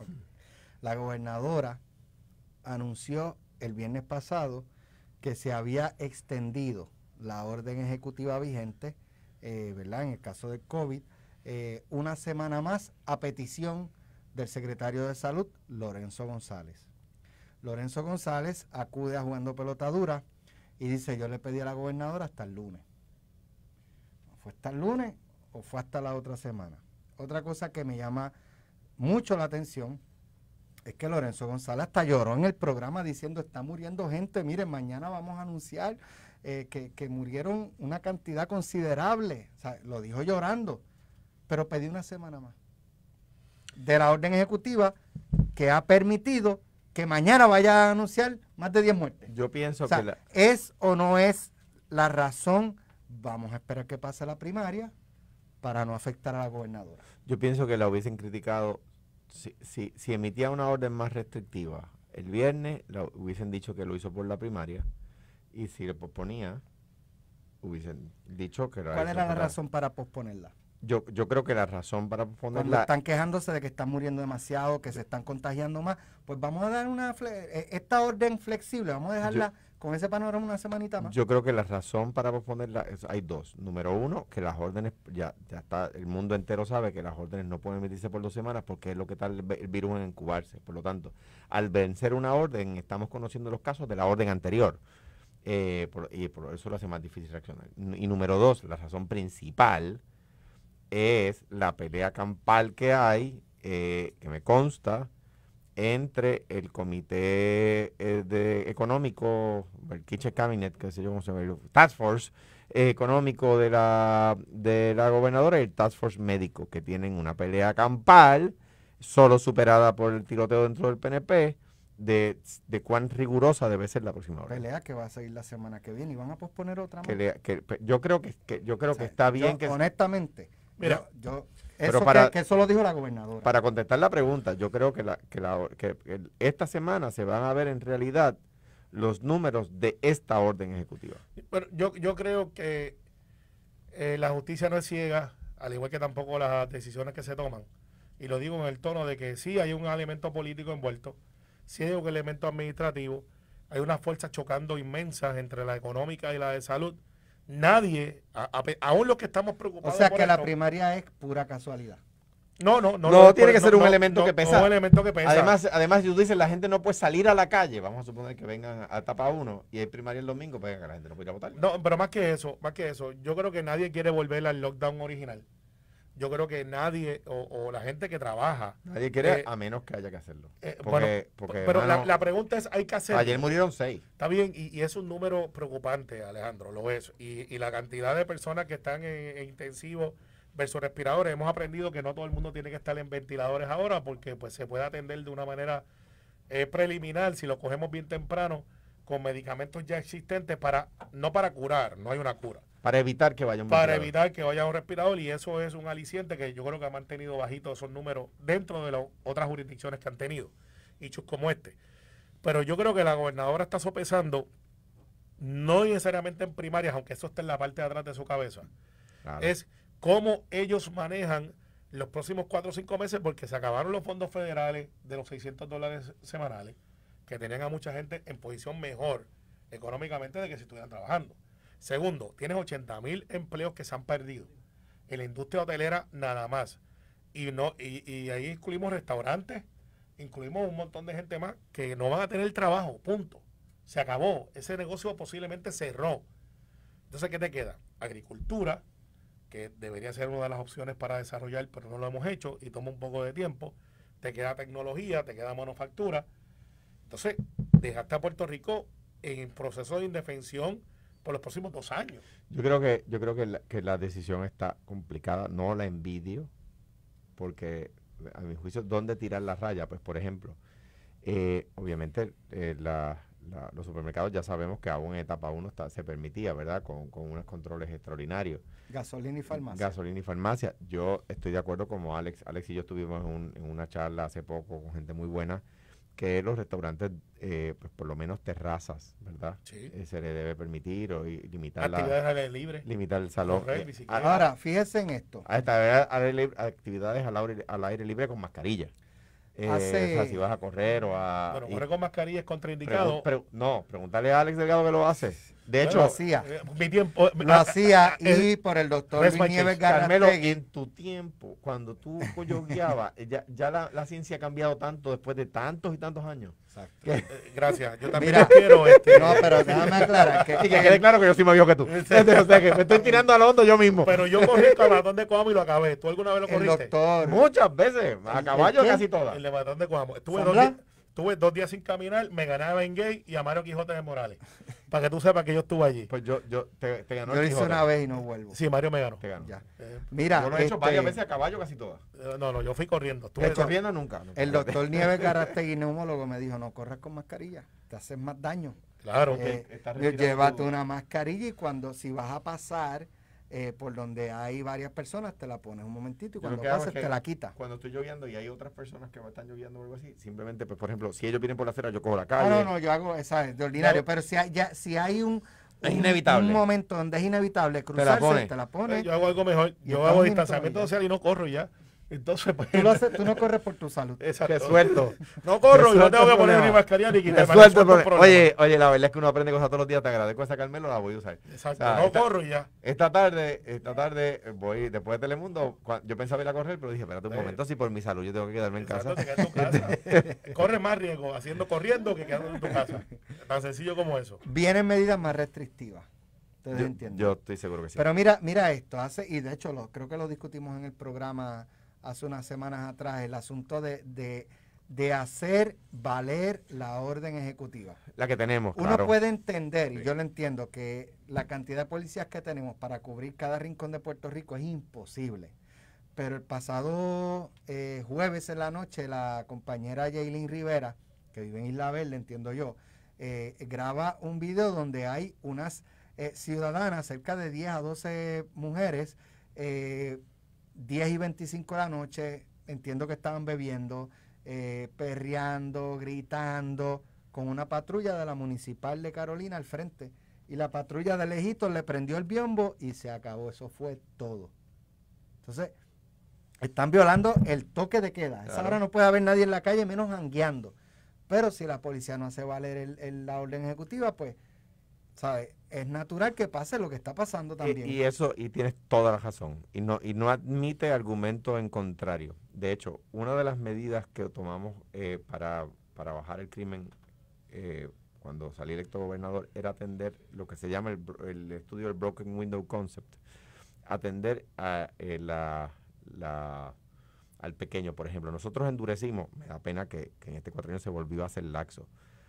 Speaker 3: La gobernadora anunció el viernes pasado que se había extendido la orden ejecutiva vigente, eh, ¿verdad? En el caso del COVID, eh, una semana más a petición del secretario de Salud, Lorenzo González. Lorenzo González acude a Jugando Pelota Dura y dice, yo le pedí a la gobernadora hasta el lunes. ¿Fue hasta el lunes o fue hasta la otra semana? Otra cosa que me llama mucho la atención es que Lorenzo González hasta lloró en el programa diciendo, está muriendo gente, miren, mañana vamos a anunciar eh, que, que murieron una cantidad considerable. O sea, lo dijo llorando, pero pedí una semana más de la orden ejecutiva que ha permitido que mañana vaya a anunciar más de diez muertes.
Speaker 5: Yo pienso
Speaker 3: O sea,
Speaker 5: que la,
Speaker 3: ¿es o no es la razón? Vamos a esperar que pase la primaria para no afectar a la gobernadora.
Speaker 5: yo pienso que la hubiesen criticado si, si, si emitía una orden más restrictiva el viernes, la hubiesen dicho que lo hizo por la primaria, y si le posponía, hubiesen dicho que
Speaker 3: ¿Cuál era la razón para posponerla?
Speaker 5: Yo, yo creo que la razón para
Speaker 3: Cuando
Speaker 5: posponerla,
Speaker 3: están quejándose de que están muriendo demasiado, que se están contagiando más, pues vamos a dar una fle- eh, esta orden flexible, vamos a dejarla con ese panorama una semanita más.
Speaker 5: yo creo que la razón para posponerla es, hay dos. Número uno, que las órdenes, ya, ya está, el mundo entero sabe que las órdenes no pueden emitirse por dos semanas porque es lo que tarda el, vi- el virus en incubarse. Por lo tanto, al vencer una orden, estamos conociendo los casos de la orden anterior. Eh, por- y por eso lo hace más difícil reaccionar. Y número dos, la razón principal es la pelea campal que hay, eh, que me consta, entre el comité eh, de económico, el Kitchen Cabinet, que sé yo cómo se llama, el Task Force eh, económico de la, de la gobernadora y el Task Force médico, que tienen una pelea campal, solo superada por el tiroteo dentro del P N P, de, de cuán rigurosa debe ser la próxima orden.
Speaker 3: Pelea que va a seguir la semana que viene y van a posponer otra más.
Speaker 5: Que le- que- pe- yo creo que, que yo creo
Speaker 3: O sea,
Speaker 5: que está
Speaker 3: yo,
Speaker 5: bien que
Speaker 3: honestamente,
Speaker 4: Mira,
Speaker 3: yo, yo-
Speaker 5: pero
Speaker 3: eso,
Speaker 5: para-
Speaker 3: que, que eso lo dijo la gobernadora.
Speaker 5: para contestar la pregunta, yo creo que, la, que, la, que el- esta semana se van a ver en realidad los números de esta orden ejecutiva.
Speaker 4: Bueno, yo, yo creo que eh, la justicia no es ciega, al igual que tampoco las decisiones que se toman. Y lo digo en el tono de que sí hay un elemento político envuelto, sí hay un elemento administrativo, hay unas fuerzas chocando inmensas entre la económica y la de salud. Nadie, a- a pe- aún los que estamos
Speaker 3: O
Speaker 4: preocupados
Speaker 3: sea
Speaker 4: por
Speaker 3: que la
Speaker 4: esto-
Speaker 3: primaria es pura casualidad.
Speaker 4: No, no, no.
Speaker 5: No,
Speaker 4: lo es
Speaker 5: tiene
Speaker 4: por-
Speaker 5: que ser un elemento que
Speaker 4: no,
Speaker 5: pesa.
Speaker 4: Un elemento que pesa.
Speaker 5: Además, además, si tú dices la gente no puede salir a la calle, vamos a suponer que vengan a etapa uno y hay primaria el domingo, pues que la gente no puede ir a votar.
Speaker 4: No, pero más que eso, más que eso, yo creo que nadie quiere volver al lockdown original. Yo creo que nadie, o, o la gente que trabaja.
Speaker 5: Nadie quiere,
Speaker 4: eh,
Speaker 5: a menos que haya que hacerlo.
Speaker 4: eh,
Speaker 5: Porque,
Speaker 4: bueno,
Speaker 5: porque,
Speaker 4: pero la,
Speaker 5: mano,
Speaker 4: la pregunta es, ¿hay que hacerlo?
Speaker 5: ayer murieron seis.
Speaker 4: Está bien, y, y es un número preocupante, Alejandro, lo es. Y, y la cantidad de personas que están en, en intensivo versus respiradores, hemos aprendido que no todo el mundo tiene que estar en ventiladores ahora porque pues se puede atender de una manera eh, preliminar si lo cogemos bien temprano con medicamentos ya existentes para, no para curar, no hay una cura,
Speaker 5: Para evitar que vayan
Speaker 4: para evitar que vaya a un respirador, y eso es un aliciente que yo creo que ha mantenido bajitos esos números dentro de las otras jurisdicciones que han tenido, hechos como este. Pero yo creo que la gobernadora está sopesando, no necesariamente en primarias, aunque eso está en la parte de atrás de su cabeza,
Speaker 5: Claro.
Speaker 4: es cómo ellos manejan los próximos cuatro o cinco meses, porque se acabaron los fondos federales de los seiscientos dólares semanales, que tenían a mucha gente en posición mejor económicamente de que si estuvieran trabajando. Segundo, tienes ochenta mil empleos que se han perdido. En la industria hotelera nada más. y no y, y ahí incluimos restaurantes, incluimos un montón de gente más que no van a tener trabajo, punto. Se acabó. Ese negocio posiblemente cerró. Entonces, ¿qué te queda? Agricultura, que debería ser una de las opciones para desarrollar, pero no lo hemos hecho y toma un poco de tiempo. Te queda tecnología, te queda manufactura. Entonces, dejaste a Puerto Rico en proceso de indefensión por los próximos dos años.
Speaker 5: Yo creo que, yo creo que la, que la decisión está complicada, no la envidio, porque a mi juicio, ¿dónde tirar la raya? Pues, por ejemplo, eh, obviamente eh, la, la, los supermercados ya sabemos que aún en etapa uno está, se permitía, ¿verdad? Con, con unos controles extraordinarios.
Speaker 3: Gasolina y farmacia.
Speaker 5: Gasolina y farmacia. Yo estoy de acuerdo, como Alex, Alex y yo estuvimos en, un, en una charla hace poco con gente muy buena, que los restaurantes, eh, pues por lo menos terrazas, ¿verdad?
Speaker 4: Sí.
Speaker 5: Eh, se le debe permitir o y, limitar
Speaker 4: Actividades
Speaker 5: la,
Speaker 4: al aire libre.
Speaker 5: limitar el salón.
Speaker 4: Correr,
Speaker 5: Eh,
Speaker 4: bicicleta.
Speaker 3: Ahora, fíjense en esto.
Speaker 5: a esta, al aire libre- actividades al aire, al aire libre con mascarilla. Eh,
Speaker 3: Hace-
Speaker 5: o sea, si vas a correr o a...
Speaker 4: Bueno,
Speaker 5: y
Speaker 4: correr con mascarilla es contraindicado.
Speaker 5: pregun- pre- no, pregúntale a Alex Delgado que lo hace. De
Speaker 4: Bueno,
Speaker 5: hecho,
Speaker 3: lo hacía.
Speaker 4: eh, mi tiempo.
Speaker 3: Lo
Speaker 4: ah,
Speaker 3: hacía
Speaker 4: ah, eh,
Speaker 3: y por el doctor
Speaker 4: Rest
Speaker 3: Luis
Speaker 4: my
Speaker 3: Nieves
Speaker 4: case.
Speaker 5: Carmelo,
Speaker 3: Garastegui.
Speaker 5: en tu tiempo, cuando tú yogueabas, ya, ya la, la ciencia ha cambiado tanto después de tantos y tantos años.
Speaker 3: Exacto.
Speaker 4: eh, gracias. Yo también
Speaker 3: Mira.
Speaker 4: lo quiero. Este,
Speaker 3: No, pero déjame aclarar que,
Speaker 5: Y que quede claro que yo soy más viejo que tú. O sea, que me estoy tirando al hondo yo mismo.
Speaker 4: Pero yo corrí el maratón de Coamo y lo acabé. ¿Tú alguna vez lo
Speaker 3: el
Speaker 4: corriste?
Speaker 3: doctor.
Speaker 5: Muchas veces, a
Speaker 3: ¿El-
Speaker 5: caballo
Speaker 3: el qué?
Speaker 5: casi todas.
Speaker 4: El de maratón de Coamo. Estuve
Speaker 3: ¿San
Speaker 4: dos, días,
Speaker 3: Blas?
Speaker 4: estuve dos días sin caminar, me ganaba en Gay y a Mario Quijote de Morales. Para que tú sepas que yo estuve allí.
Speaker 5: Pues yo, yo te, te ganó
Speaker 3: Yo
Speaker 5: el
Speaker 3: hice
Speaker 5: Quijote.
Speaker 3: una vez y no vuelvo.
Speaker 4: Sí, Mario me ganó.
Speaker 5: Te ganó.
Speaker 3: Ya.
Speaker 4: Eh,
Speaker 3: Mira,
Speaker 5: Yo lo he hecho
Speaker 3: este,
Speaker 5: varias veces a caballo casi todas.
Speaker 4: eh, no, no, yo fui corriendo. Estuve
Speaker 3: De hecho,
Speaker 5: Corriendo nunca. nunca.
Speaker 3: el doctor Nieves Garastegui, neumólogo, me dijo, no corras con mascarilla, te haces más daño.
Speaker 4: Claro.
Speaker 3: Eh,
Speaker 5: está respirando
Speaker 3: llévate
Speaker 5: todo.
Speaker 3: una mascarilla y cuando si vas a pasar eh, por donde hay varias personas, te la pones un momentito y
Speaker 5: Yo lo
Speaker 3: cuando
Speaker 5: que hago
Speaker 3: pases
Speaker 5: es que
Speaker 3: te la quitas.
Speaker 5: Cuando estoy lloviendo y hay otras personas que me están lloviendo o algo así, simplemente, pues, por ejemplo, si ellos vienen por la acera, yo cojo la
Speaker 3: Ah,
Speaker 5: calle.
Speaker 3: no, no, yo hago esa de ordinario,
Speaker 4: No.
Speaker 3: pero si hay, ya, si hay un,
Speaker 5: Es
Speaker 3: un-
Speaker 5: inevitable.
Speaker 3: un momento donde es inevitable
Speaker 5: la
Speaker 3: cruzarse,
Speaker 5: pones.
Speaker 3: te la
Speaker 4: Eh,
Speaker 3: pones.
Speaker 4: yo hago algo mejor.
Speaker 3: Y
Speaker 4: Yo
Speaker 3: estás
Speaker 4: hago
Speaker 3: un
Speaker 4: distanciamiento
Speaker 3: minuto y ya.
Speaker 4: social y no corro ya. Entonces, pues.
Speaker 3: Tú, lo haces- tú no corres por tu salud.
Speaker 4: Exacto.
Speaker 5: Qué suelto.
Speaker 4: No corro
Speaker 5: Qué
Speaker 4: y no
Speaker 5: suelto
Speaker 4: tengo que
Speaker 5: el
Speaker 4: poner
Speaker 5: problema.
Speaker 4: ni mascarilla ni
Speaker 5: Qué
Speaker 4: quitarme.
Speaker 5: suerte,
Speaker 4: resuelto el
Speaker 5: pero-
Speaker 4: problema.
Speaker 5: oye, oye, la verdad es que uno aprende cosas todos los días. Te agradezco esa Carmelo, la voy a usar.
Speaker 4: Exacto.
Speaker 5: O sea,
Speaker 4: no
Speaker 5: esta-
Speaker 4: corro y ya.
Speaker 5: Esta tarde, esta tarde eh, voy, después de Telemundo, cua- yo pensaba ir a correr, pero dije, espérate un
Speaker 4: Eh.
Speaker 5: momento, si por mi salud yo tengo que quedarme en
Speaker 4: Exacto,
Speaker 5: casa.
Speaker 4: te quedas en tu casa. Corre más riesgo haciendo corriendo que quedando en tu casa. Tan sencillo como eso.
Speaker 3: Vienen medidas más restrictivas. Ustedes
Speaker 5: Yo,
Speaker 3: entienden.
Speaker 5: yo estoy seguro que sí.
Speaker 3: Pero mira, mira esto, hace, y de hecho lo, creo que lo discutimos en el programa hace unas semanas atrás, el asunto de, de, de hacer valer la orden ejecutiva.
Speaker 5: La que tenemos,
Speaker 3: Uno
Speaker 5: claro.
Speaker 3: puede entender, y
Speaker 5: Sí.
Speaker 3: yo lo entiendo, que la cantidad de policías que tenemos para cubrir cada rincón de Puerto Rico es imposible. Pero el pasado eh, jueves en la noche, la compañera Jaylin Rivera, que vive en Isla Verde, entiendo yo, eh, graba un video donde hay unas eh, ciudadanas, cerca de diez a doce mujeres, eh, diez y veinticinco de la noche, entiendo que estaban bebiendo, eh, perreando, gritando, con una patrulla de la municipal de Carolina al frente. Y la patrulla de lejitos le prendió el biombo y se acabó. Eso fue todo. Entonces, están violando el toque de queda. A esa
Speaker 5: Claro.
Speaker 3: hora no puede haber nadie en la calle, menos jangueando. Pero si la policía no hace valer el- el- la orden ejecutiva, pues, ¿sabes? Es natural que pase lo que está pasando también.
Speaker 5: Y, y eso, y tienes toda la razón. Y no, y no admite argumento en contrario. De hecho, una de las medidas que tomamos eh, para, para bajar el crimen eh, cuando salí electo gobernador era atender lo que se llama el, bro- el estudio del Broken Window Concept. Atender a eh, la, la, al pequeño, por ejemplo. Nosotros endurecimos, me da pena que, que en este cuatrienio se volvió a hacer laxo.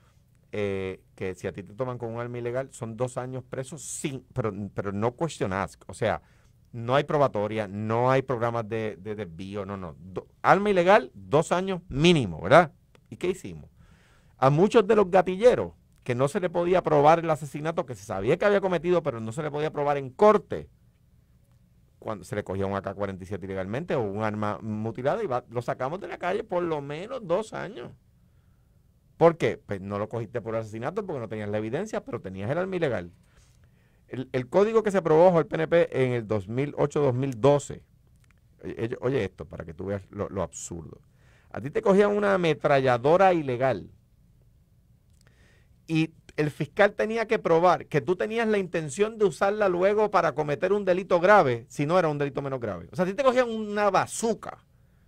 Speaker 5: Eh, que si a ti te toman con un arma ilegal son dos años presos, sin, pero, pero no question ask. O sea, no hay probatoria, no hay programas de, de desvío, no, no. Do, arma ilegal, dos años mínimo, ¿verdad? ¿Y qué hicimos? A muchos de los gatilleros que no se le podía probar el asesinato que se sabía que había cometido, pero no se le podía probar en corte, cuando se le cogía un A K cuarenta y siete ilegalmente o un arma mutilada, y va, lo sacamos de la calle por lo menos dos años. ¿Por qué? Pues no lo cogiste por asesinato porque no tenías la evidencia, pero tenías el arma ilegal. El, el código que se aprobó bajo el P N P en el dos mil ocho dos mil doce, oye, oye esto para que tú veas lo, lo absurdo. A ti te cogían una ametralladora ilegal y el fiscal tenía que probar que tú tenías la intención de usarla luego para cometer un delito grave, si no era un delito menos grave. O sea, a ti te cogían una bazooka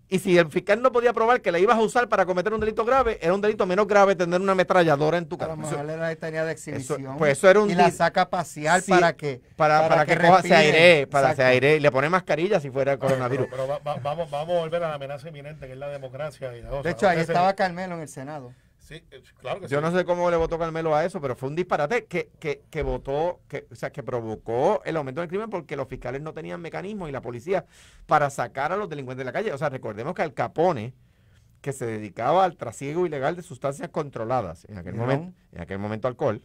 Speaker 5: Y si el fiscal no podía probar que la ibas a usar para cometer un delito grave, era un delito menos grave tener una ametralladora en tu
Speaker 3: A
Speaker 5: casa.
Speaker 3: lo mejor él la tenía de exhibición.
Speaker 5: Eso, pues eso era un
Speaker 3: y la
Speaker 5: di-
Speaker 3: saca a pasear
Speaker 5: Sí,
Speaker 3: para que
Speaker 5: para, para,
Speaker 3: para
Speaker 5: que,
Speaker 3: que
Speaker 5: coja, se
Speaker 3: respire.
Speaker 5: aire, para
Speaker 3: Exacto.
Speaker 5: se aire, y le pone mascarilla si fuera coronavirus.
Speaker 4: Pero, pero va- va- vamos, vamos a volver a la amenaza inminente, que es la democracia. Y la cosa.
Speaker 3: De hecho, ahí
Speaker 4: Entonces,
Speaker 3: estaba Carmelo en el Senado.
Speaker 4: Sí, eh, claro que
Speaker 5: Yo
Speaker 4: sí.
Speaker 5: no sé cómo le votó Carmelo a eso, pero fue un disparate que, que, que votó, que, o sea, que provocó el aumento del crimen porque los fiscales no tenían mecanismos y la policía para sacar a los delincuentes de la calle. O sea, recordemos que Al Capone, que se dedicaba al trasiego ilegal de sustancias controladas, en aquel,
Speaker 3: Ron.
Speaker 5: momento, en aquel momento alcohol,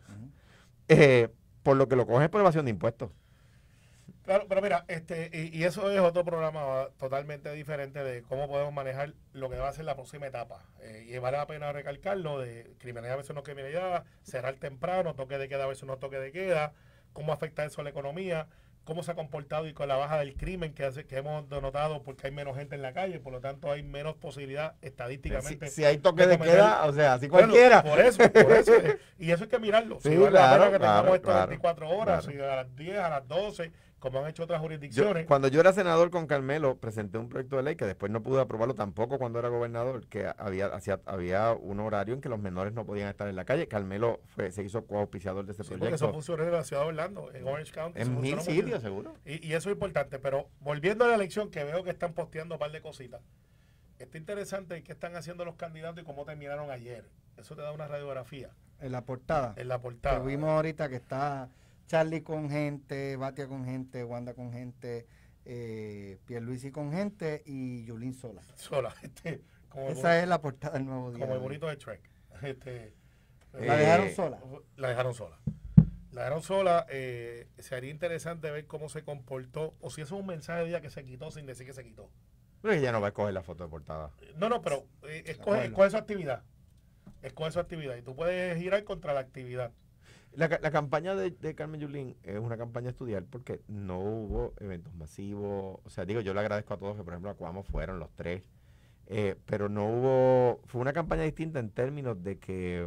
Speaker 5: eh, por lo que lo cogen por evasión de impuestos.
Speaker 4: Claro, pero mira, este, y, y eso es otro programa totalmente diferente de cómo podemos manejar lo que va a ser la próxima etapa. Eh, y vale la pena recalcarlo de criminalidad versus no criminalidad, cerrar temprano, toque de queda versus no toque de queda, cómo afecta eso a la economía, cómo se ha comportado y con la baja del crimen que, hace, que hemos notado porque hay menos gente en la calle, por lo tanto hay menos posibilidad
Speaker 5: Si,
Speaker 4: estadísticamente.
Speaker 5: si hay toque de
Speaker 4: cometer-
Speaker 5: queda, o sea, así
Speaker 4: Bueno,
Speaker 5: cualquiera.
Speaker 4: por eso, por eso. eh, Y eso hay que mirarlo.
Speaker 5: Sí,
Speaker 4: si vale
Speaker 5: claro,
Speaker 4: la pena que
Speaker 5: claro,
Speaker 4: tengamos esto
Speaker 5: claro,
Speaker 4: veinticuatro horas,
Speaker 5: claro.
Speaker 4: si a las diez, a las doce, como han hecho otras
Speaker 5: Yo-
Speaker 4: jurisdicciones.
Speaker 5: cuando yo era senador con Carmelo, presenté un proyecto de ley que después no pude aprobarlo tampoco cuando era gobernador, que había, hacía, había un horario en que los menores no podían estar en la calle. Carmelo fue, se hizo coauspiciador de ese
Speaker 4: Sí, porque eso
Speaker 5: proyecto.
Speaker 4: funcionó en la ciudad de Orlando, en Orange County. eso
Speaker 5: En mil
Speaker 4: funcionó muchísimo.
Speaker 5: sitios, seguro.
Speaker 4: Y, y eso es importante, pero volviendo a la elección, que veo que están posteando un par de cositas. Está interesante qué están haciendo los candidatos y cómo terminaron ayer. Eso te da una radiografía
Speaker 3: En la portada.
Speaker 4: en la
Speaker 3: Que
Speaker 4: portada.
Speaker 3: vimos ahorita que está Charlie con gente, Batia con gente, Wanda con gente, eh, Pierluisi con gente y Yulín sola.
Speaker 4: Sola, este, como, el,
Speaker 3: Esa es la portada del nuevo día.
Speaker 4: como el bonito de Shrek. Este,
Speaker 3: La
Speaker 5: Eh,
Speaker 3: dejaron sola.
Speaker 4: La dejaron sola. La dejaron sola. Eh, sería interesante ver cómo se comportó o si eso es un mensaje de ella que se quitó sin decir que se quitó.
Speaker 5: Pero ella no va a escoger la foto de portada.
Speaker 4: No, no, pero eh, escoge,
Speaker 3: acuerdo.
Speaker 4: escoge su actividad. Escoge su actividad y tú puedes girar contra la actividad.
Speaker 5: La, ca- la campaña de, de Carmen Yulín es una campaña a estudiar porque no hubo eventos masivos. O sea, digo, yo le agradezco a todos que, por ejemplo, a Cuamo fueron los tres. eh, pero no hubo. Fue una campaña distinta en términos de que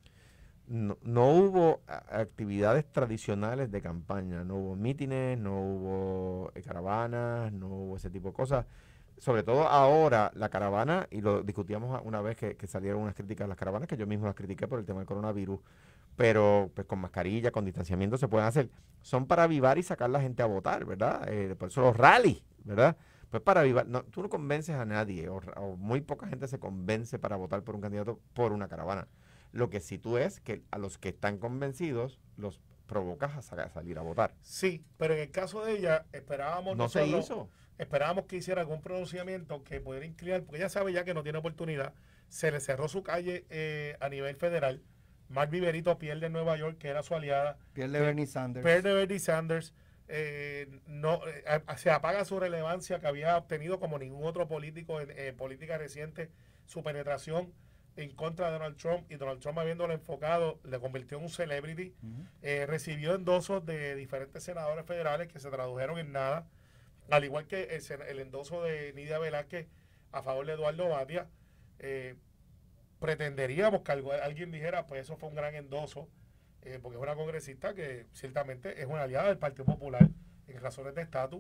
Speaker 5: no, no hubo a- actividades tradicionales de campaña. No hubo mítines, no hubo eh, caravanas, no hubo ese tipo de cosas. Sobre todo ahora, la caravana, y lo discutíamos una vez que, que salieron unas críticas a las caravanas, que yo mismo las critiqué por el tema del coronavirus, pero pues con mascarilla, con distanciamiento se pueden hacer. Son para avivar y sacar la gente a votar, ¿verdad? Eh, por eso los rallies, ¿verdad? Pues para avivar, no, tú no convences a nadie, o, ra- o muy poca gente se convence para votar por un candidato por una caravana. Lo que sí tú es que a los que están convencidos los provocas a, sa- a salir a votar.
Speaker 4: Sí, pero en el caso de ella, esperábamos
Speaker 5: No se
Speaker 4: nosotros-
Speaker 5: hizo.
Speaker 4: Esperábamos que hiciera algún pronunciamiento que pudiera inclinar, porque ella sabe ya que no tiene oportunidad. Se le cerró su calle eh, a nivel federal. Mark Viverito pierde en Nueva York, que era su aliada.
Speaker 3: Pierde
Speaker 4: que
Speaker 3: Bernie Sanders.
Speaker 4: Pierde Bernie Sanders. eh, no, eh, a- se apaga su relevancia que había obtenido como ningún otro político en eh, política reciente. Su penetración en contra de Donald Trump y Donald Trump habiéndolo enfocado le convirtió en un celebrity.
Speaker 3: Ujú.
Speaker 4: Eh, recibió endosos de diferentes senadores federales que se tradujeron en nada, al igual que el, sen- el endoso de Nidia Velázquez a favor de Eduardo Batia. Eh, pretenderíamos que algo- alguien dijera, pues eso fue un gran endoso, eh, porque es una congresista que ciertamente es una aliada del Partido Popular en razones de estatus.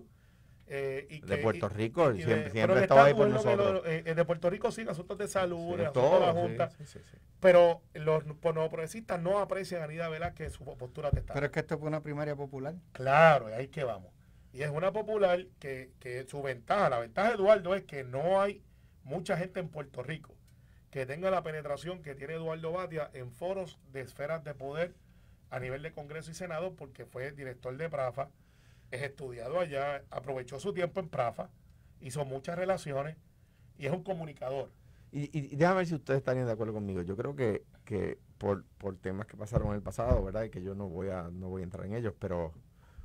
Speaker 4: eh, y
Speaker 5: De
Speaker 4: que-
Speaker 5: Puerto
Speaker 4: y-
Speaker 5: Rico,
Speaker 4: y de-
Speaker 5: siempre,
Speaker 4: pero
Speaker 5: siempre
Speaker 4: el
Speaker 5: estaba ahí por
Speaker 4: estatus es lo que
Speaker 5: nosotros.
Speaker 4: lo- eh, eh, de Puerto Rico sí, en asuntos de salud,
Speaker 5: Sí,
Speaker 4: en asuntos de la
Speaker 5: todo, sí,
Speaker 4: Junta,
Speaker 5: sí, sí, sí.
Speaker 4: pero los pues, no progresistas no aprecian a Nidia Velázquez su postura de estatus.
Speaker 3: Pero es que esto fue una primaria popular.
Speaker 4: Claro, y ahí que vamos. Y es una popular que, que su ventaja, la ventaja de Eduardo es que no hay mucha gente en Puerto Rico que tenga la penetración que tiene Eduardo Batia en foros de esferas de poder a nivel de Congreso y Senado, porque fue director de PRAFA, es estudiado allá, aprovechó su tiempo en PRAFA, hizo muchas relaciones y es un comunicador.
Speaker 5: Y, y, y déjame ver si ustedes estarían de acuerdo conmigo. Yo creo que, que por, por temas que pasaron en el pasado, ¿verdad? Y que yo no voy a, no voy a entrar en ellos, pero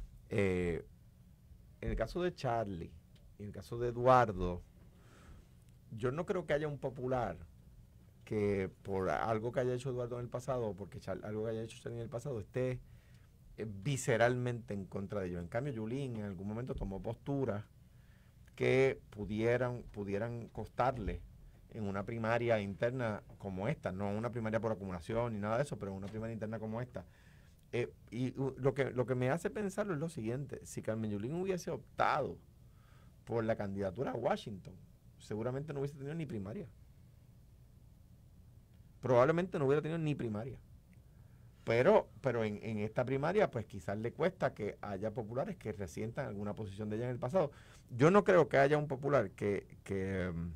Speaker 5: eh, en el caso de Charlie y en el caso de Eduardo, yo no creo que haya un popular que por algo que haya hecho Eduardo en el pasado, porque Char- algo que haya hecho Charlie en el pasado, esté eh, visceralmente en contra de ellos. En cambio, Yulín en algún momento tomó posturas que pudieran, pudieran costarle en una primaria interna como esta, no una primaria por acumulación ni nada de eso, pero una primaria interna como esta. Eh, y uh, lo que, lo que me hace pensarlo es lo siguiente: si Carmen Yulín hubiese optado por la candidatura a Washington, seguramente no hubiese tenido ni primaria. Probablemente no hubiera tenido ni primaria. Pero, pero en, en esta primaria, pues quizás le cuesta que haya populares que resientan alguna posición de ella en el pasado. Yo no creo que haya un popular que, que um,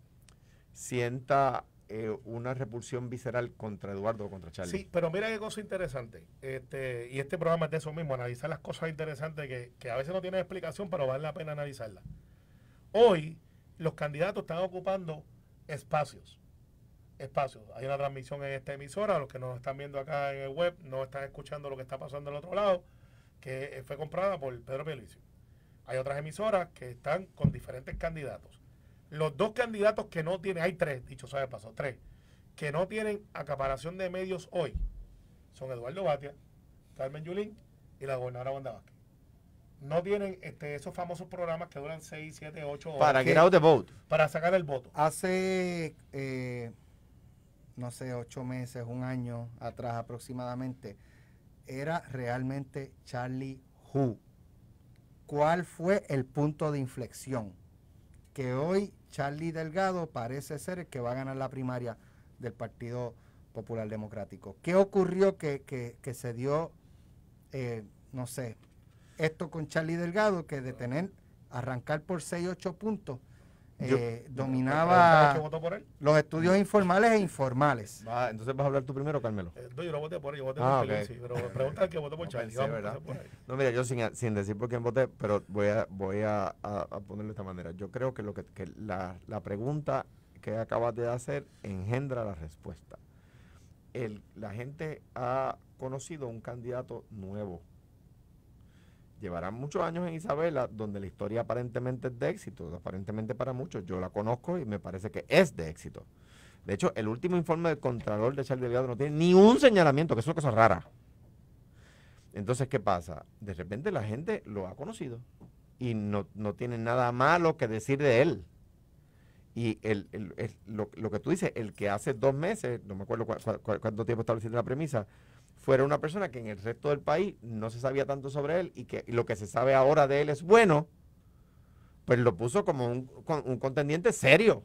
Speaker 5: sienta eh, una repulsión visceral contra Eduardo o contra Charlie.
Speaker 4: Sí, pero mira qué cosa interesante. Este, y este programa es de eso mismo, analizar las cosas interesantes que, que a veces no tienen explicación, pero vale la pena analizarlas. Hoy, los candidatos están ocupando espacios. Espacios. Hay una transmisión en esta emisora, los que nos están viendo acá en el web no están escuchando lo que está pasando al otro lado, que fue comprada por Pedro Pierluisi. Hay otras emisoras que están con diferentes candidatos. Los dos candidatos que no tienen, hay tres, dicho sea de paso, tres, que no tienen acaparación de medios hoy, son Eduardo Batia, Carmen Yulín y la gobernadora Wanda Vázquez. No tienen este, esos famosos programas que duran seis, siete, ocho horas.
Speaker 5: Para get out the vote.
Speaker 4: Para sacar el voto.
Speaker 3: Hace, eh, no sé, ocho meses, un año atrás aproximadamente, era realmente Charlie Who. ¿Cuál fue el punto de inflexión? Que hoy Charlie Delgado parece ser el que va a ganar la primaria del Partido Popular Democrático. ¿Qué ocurrió que, que, que se dio, eh, no sé, esto con Charlie Delgado, que de tener, arrancar por seis, ocho puntos, eh,
Speaker 4: Yo,
Speaker 3: dominaba
Speaker 4: ¿Quién votó por él?
Speaker 3: los estudios informales e informales?
Speaker 5: Va, entonces vas a hablar tú primero, Carmelo.
Speaker 4: Eh, no, yo no voté por él, yo voté
Speaker 5: Ah,
Speaker 4: por
Speaker 5: ok.
Speaker 4: Pierluisi, pero pregunta al que votó por
Speaker 5: No
Speaker 4: Charlie.
Speaker 5: pensé,
Speaker 4: Vamos,
Speaker 5: ¿verdad?
Speaker 4: empecé por ahí.
Speaker 5: No, mira, yo sin, sin decir por quién voté, pero voy a voy a, a, a ponerlo de esta manera. Yo creo que lo que, que la, la pregunta que acabas de hacer engendra la respuesta. El, la gente ha conocido un candidato nuevo. Llevarán muchos años en Isabela, donde la historia aparentemente es de éxito, aparentemente para muchos. Yo la conozco y me parece que es de éxito. De hecho, el último informe del Contralor de Charlie Delgado no tiene ni un señalamiento, que es una cosa rara. Entonces, ¿qué pasa? De repente la gente lo ha conocido y no, no tiene nada malo que decir de él. Y el, el, el, lo, lo que tú dices, el que hace dos meses, no me acuerdo cu cu cu cuánto tiempo estableciste la premisa, fuera una persona que en el resto del país no se sabía tanto sobre él y que y lo que se sabe ahora de él es bueno, pues lo puso como un, un contendiente serio.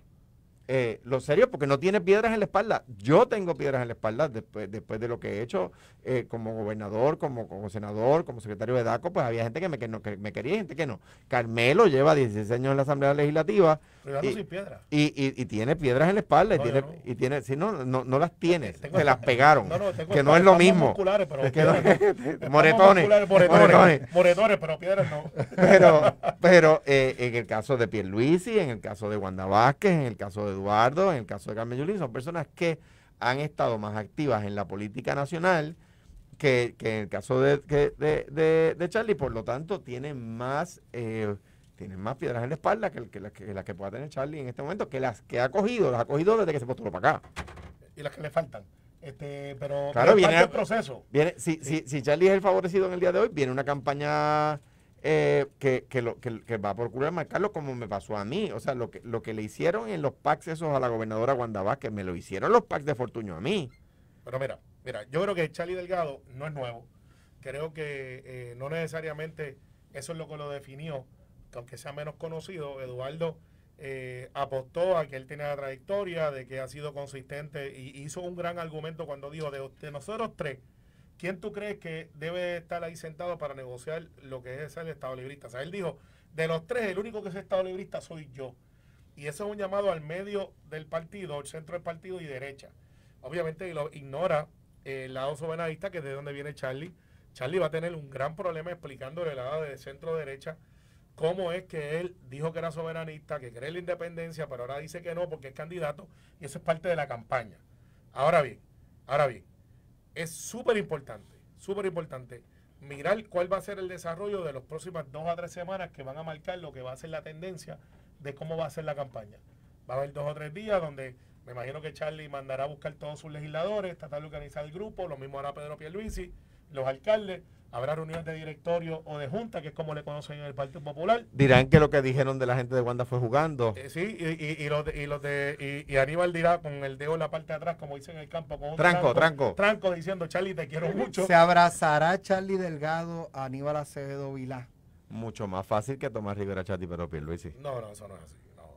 Speaker 5: Eh, lo serio porque no tiene piedras en la espalda. Yo tengo piedras en la espalda después, después de lo que he hecho eh, como gobernador, como, como senador, como secretario de DACO, pues había gente que me, que no, que me quería y gente que no. Carmelo lleva dieciséis años en la Asamblea Legislativa
Speaker 4: Pero
Speaker 5: y,
Speaker 4: sin piedra.
Speaker 5: y, y, y tiene piedras en la espalda
Speaker 4: No,
Speaker 5: y, tiene,
Speaker 4: no.
Speaker 5: y tiene, si no, no, no las tienes,
Speaker 4: Tengo-
Speaker 5: te las pegaron,
Speaker 4: No, no, tengo
Speaker 5: que no es lo
Speaker 4: espasmos
Speaker 5: mismo.
Speaker 4: musculares, pero
Speaker 5: Es que no-
Speaker 4: piedras no.
Speaker 5: moretones,
Speaker 4: Espasmos musculares, moretones,
Speaker 5: moretones.
Speaker 4: moretones, pero piedras no.
Speaker 5: Pero, pero eh, en el caso de Pierluisi, en el caso de Wanda Vázquez, en el caso de Eduardo, en el caso de Carmen Yulín, son personas que han estado más activas en la política nacional que, que en el caso de, que, de, de, de Charlie, por lo tanto, tienen más, eh, tienen más piedras en la espalda que, que, las que las que pueda tener Charlie en este momento, que las que ha cogido, las ha cogido desde que se postuló para acá.
Speaker 4: Y las que le faltan. Este, pero,
Speaker 5: Claro,
Speaker 4: pero es
Speaker 5: viene
Speaker 4: parte
Speaker 5: a-
Speaker 4: del proceso.
Speaker 5: Viene, si, si, si Charlie es el favorecido en el día de hoy, viene una campaña eh, que, que, lo, que, que va a procurar marcarlo como me pasó a mí. O sea, lo que, lo que le hicieron en los packs esos a la gobernadora Wanda Vázquez, me lo hicieron los packs de Fortuño a mí.
Speaker 4: Pero mira, mira, yo creo que Charlie Delgado no es nuevo. Creo que eh, no necesariamente eso es lo que lo definió, que aunque sea menos conocido, Eduardo eh, apostó a que él tenía la trayectoria, de que ha sido consistente y hizo un gran argumento cuando dijo, de, de nosotros tres, ¿quién tú crees que debe estar ahí sentado para negociar lo que es ser el Estado librista? O sea, él dijo, de los tres, el único que es Estado librista soy yo. Y eso es un llamado al medio del partido, al centro del partido y derecha. Obviamente lo ignora eh, el lado soberanista, que es de donde viene Charlie. Charlie va a tener un gran problema explicándole al lado de centro derecha cómo es que él dijo que era soberanista, que cree en la independencia, pero ahora dice que no porque es candidato y eso es parte de la campaña. Ahora bien, ahora bien, es súper importante, súper importante mirar cuál va a ser el desarrollo de las próximas dos a tres semanas que van a marcar lo que va a ser la tendencia de cómo va a ser la campaña. Va a haber dos o tres días donde me imagino que Charlie mandará a buscar todos sus legisladores, tratar de organizar el grupo, lo mismo hará Pedro Pierluisi, los alcaldes, habrá reuniones de directorio o de junta, que es como le conocen en el Partido Popular.
Speaker 5: Dirán que lo que dijeron de la gente de Wanda fue jugando.
Speaker 4: Eh, sí, y, y, y los de, y, los de y, y Aníbal dirá con el dedo en la parte de atrás, como dicen en el campo, con un
Speaker 5: Tranco, tranco.
Speaker 4: tranco diciendo, Charlie, te quiero mucho.
Speaker 3: ¿Se abrazará Charlie Delgado a Aníbal Acevedo Vilá?
Speaker 5: Mucho más fácil que Tomás Rivera Chatti, pero Pierluisi.
Speaker 4: No, no, eso no es así. No, este,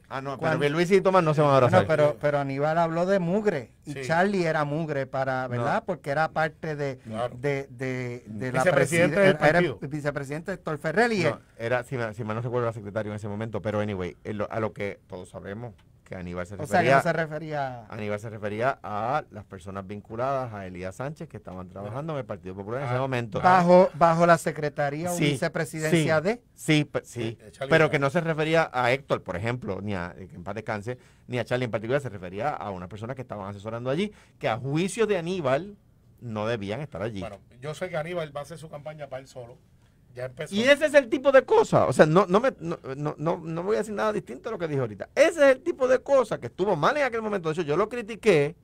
Speaker 5: Ah, no,
Speaker 3: Cuando-
Speaker 5: pero Luis y Tomás no se van a abrazar.
Speaker 3: No, pero, pero Aníbal habló de mugre y
Speaker 4: Sí.
Speaker 3: Charlie era mugre para, ¿verdad?
Speaker 5: No.
Speaker 3: Porque era parte de,
Speaker 4: Claro.
Speaker 3: de, de, de la
Speaker 4: Vicepresidente
Speaker 3: preside-
Speaker 4: del
Speaker 3: era el
Speaker 4: partido.
Speaker 3: vicepresidente Héctor Ferrer y
Speaker 5: No,
Speaker 3: él.
Speaker 5: era, si, me- si mal no recuerdo, era secretario en ese momento, pero anyway, en lo- a lo que todos sabemos, que Aníbal se
Speaker 3: O sea, que
Speaker 5: refería,
Speaker 3: no se refería...
Speaker 5: Aníbal se refería a las personas vinculadas a Elías Sánchez que estaban trabajando en el Partido Popular en ese
Speaker 4: Ah,
Speaker 5: momento.
Speaker 3: Bajo, bajo la secretaría o
Speaker 5: Sí,
Speaker 3: vicepresidencia
Speaker 5: sí.
Speaker 3: de...
Speaker 5: Sí, pe- sí,
Speaker 4: Eh, Charlie
Speaker 5: pero
Speaker 4: no.
Speaker 5: que no se refería a Héctor, por ejemplo, ni a, que en paz descanse, ni a Charlie en particular, se refería a unas personas que estaban asesorando allí, que a juicio de Aníbal no debían estar allí.
Speaker 4: Bueno, yo sé que Aníbal va a hacer su campaña para él solo. Ya empezó.
Speaker 5: Y ese es el tipo de cosas, o sea, no, no, me, no, no, no, no voy a decir nada distinto a lo que dije ahorita. Ese es el tipo de cosas que estuvo mal en aquel momento. De hecho, yo lo critiqué,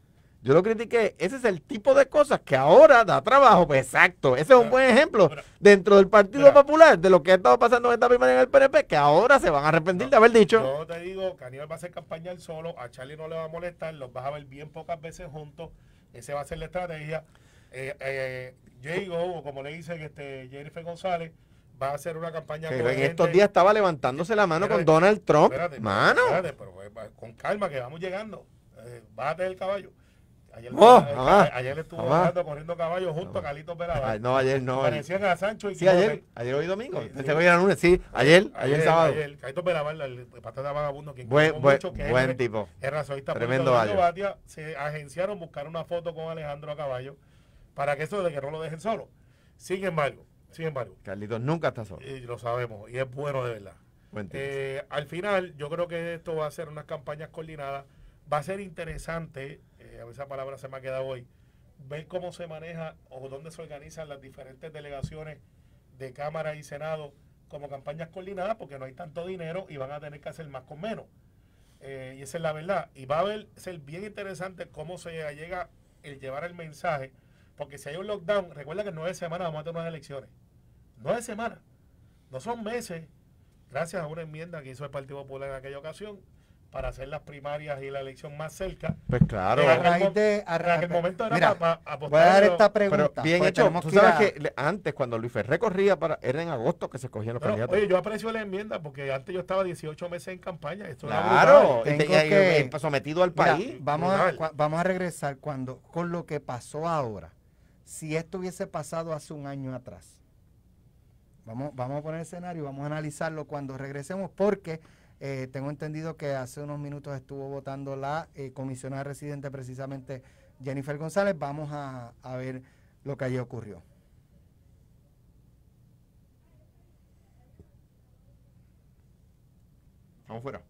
Speaker 5: yo lo critiqué. Ese es el tipo de cosas que ahora da trabajo. Pues exacto, ese es un
Speaker 4: Pero-
Speaker 5: buen ejemplo
Speaker 4: pero-
Speaker 5: dentro del Partido
Speaker 4: mira.
Speaker 5: Popular de lo que ha estado pasando en esta primaria en el P N P, que ahora se van a arrepentir de haber dicho.
Speaker 4: Yo te digo que Aníbal va a hacer campaña él solo, a Charlie no le va a molestar, los vas a ver bien pocas veces juntos, esa va a ser la estrategia. Eh, eh, Jago, o como le dicen este, Jennifer González, va a hacer una campaña
Speaker 5: Que en
Speaker 4: coherente.
Speaker 5: estos días estaba levantándose la mano con
Speaker 4: Espérate,
Speaker 5: Donald Trump.
Speaker 4: Espérate,
Speaker 5: Mano.
Speaker 4: espérate, pero eh, con calma que vamos llegando. Eh, bájate del caballo. Ayer,
Speaker 5: No,
Speaker 4: eh,
Speaker 5: jamás,
Speaker 4: ayer estuvo
Speaker 5: jamás.
Speaker 4: bajando, corriendo caballo junto a Carlitos Verada.
Speaker 5: Ay, no, ayer no.
Speaker 4: Parecían a Sancho y
Speaker 5: Sí, ayer,
Speaker 4: Quijote.
Speaker 5: ayer hoy domingo.
Speaker 4: Sí,
Speaker 5: Pensé
Speaker 4: sí.
Speaker 5: que hoy era lunes, sí. Ayer, ayer, sábado.
Speaker 4: Ayer, Carlitos Verada, el, el pata de vagabundo, quien
Speaker 5: Buen,
Speaker 4: queremos
Speaker 5: buen,
Speaker 4: mucho, que es
Speaker 5: buen
Speaker 4: el-
Speaker 5: tipo.
Speaker 4: es razoísta
Speaker 5: Tremendo
Speaker 4: político de
Speaker 5: gallo.
Speaker 4: Batia, se agenciaron buscar una foto con Alejandro a caballo para que eso de que no lo dejen solo. Sin embargo, sin embargo,
Speaker 5: Carlitos nunca está solo.
Speaker 4: y lo sabemos, y es bueno de verdad.
Speaker 5: Buen tipo.
Speaker 4: Eh, al final, yo creo que esto va a ser unas campañas coordinadas. Va a ser interesante, eh, a ver esa palabra se me ha quedado hoy, ver cómo se maneja o dónde se organizan las diferentes delegaciones de Cámara y Senado como campañas coordinadas, porque no hay tanto dinero y van a tener que hacer más con menos. Eh, y esa es la verdad. Y va a ver, ser bien interesante cómo se llega el llevar el mensaje, porque si hay un lockdown, recuerda que en nueve semanas vamos a tener unas elecciones. Nueve semanas. No son meses, gracias a una enmienda que hizo el Partido Popular en aquella ocasión, para hacer las primarias y la elección más cerca.
Speaker 5: Pues claro.
Speaker 4: Eh,
Speaker 3: A
Speaker 4: aquel
Speaker 3: raíz
Speaker 4: mo-
Speaker 3: de... a ra-
Speaker 4: en aquel momento era
Speaker 3: Mira,
Speaker 4: pa- pa-
Speaker 3: voy a dar
Speaker 4: apostar-
Speaker 3: esta
Speaker 5: Pero
Speaker 3: pregunta.
Speaker 5: bien
Speaker 3: porque
Speaker 5: hecho.
Speaker 3: tenemos
Speaker 5: Tú
Speaker 3: que ir
Speaker 5: sabes
Speaker 3: a-
Speaker 5: que le- antes, cuando Luis Ferré corría, para, era en agosto que se cogían los
Speaker 4: Pero,
Speaker 5: candidatos.
Speaker 4: oye, yo aprecio la enmienda porque antes yo estaba dieciocho meses en campaña. Esto era
Speaker 5: Claro,
Speaker 4: brutal.
Speaker 5: y
Speaker 3: Tengo
Speaker 5: te- y-
Speaker 3: que-
Speaker 5: y sometido al
Speaker 3: Mira,
Speaker 5: país.
Speaker 3: vamos, a,
Speaker 4: brutal.
Speaker 3: cua- vamos a regresar cuando con lo que pasó ahora. Si esto hubiese pasado hace un año atrás. Vamos, vamos a poner el escenario, vamos a analizarlo cuando regresemos porque eh, tengo entendido que hace unos minutos estuvo votando la eh, comisionada residente precisamente Jennifer González. Vamos a, a ver lo que allí ocurrió.
Speaker 5: Vamos fuera.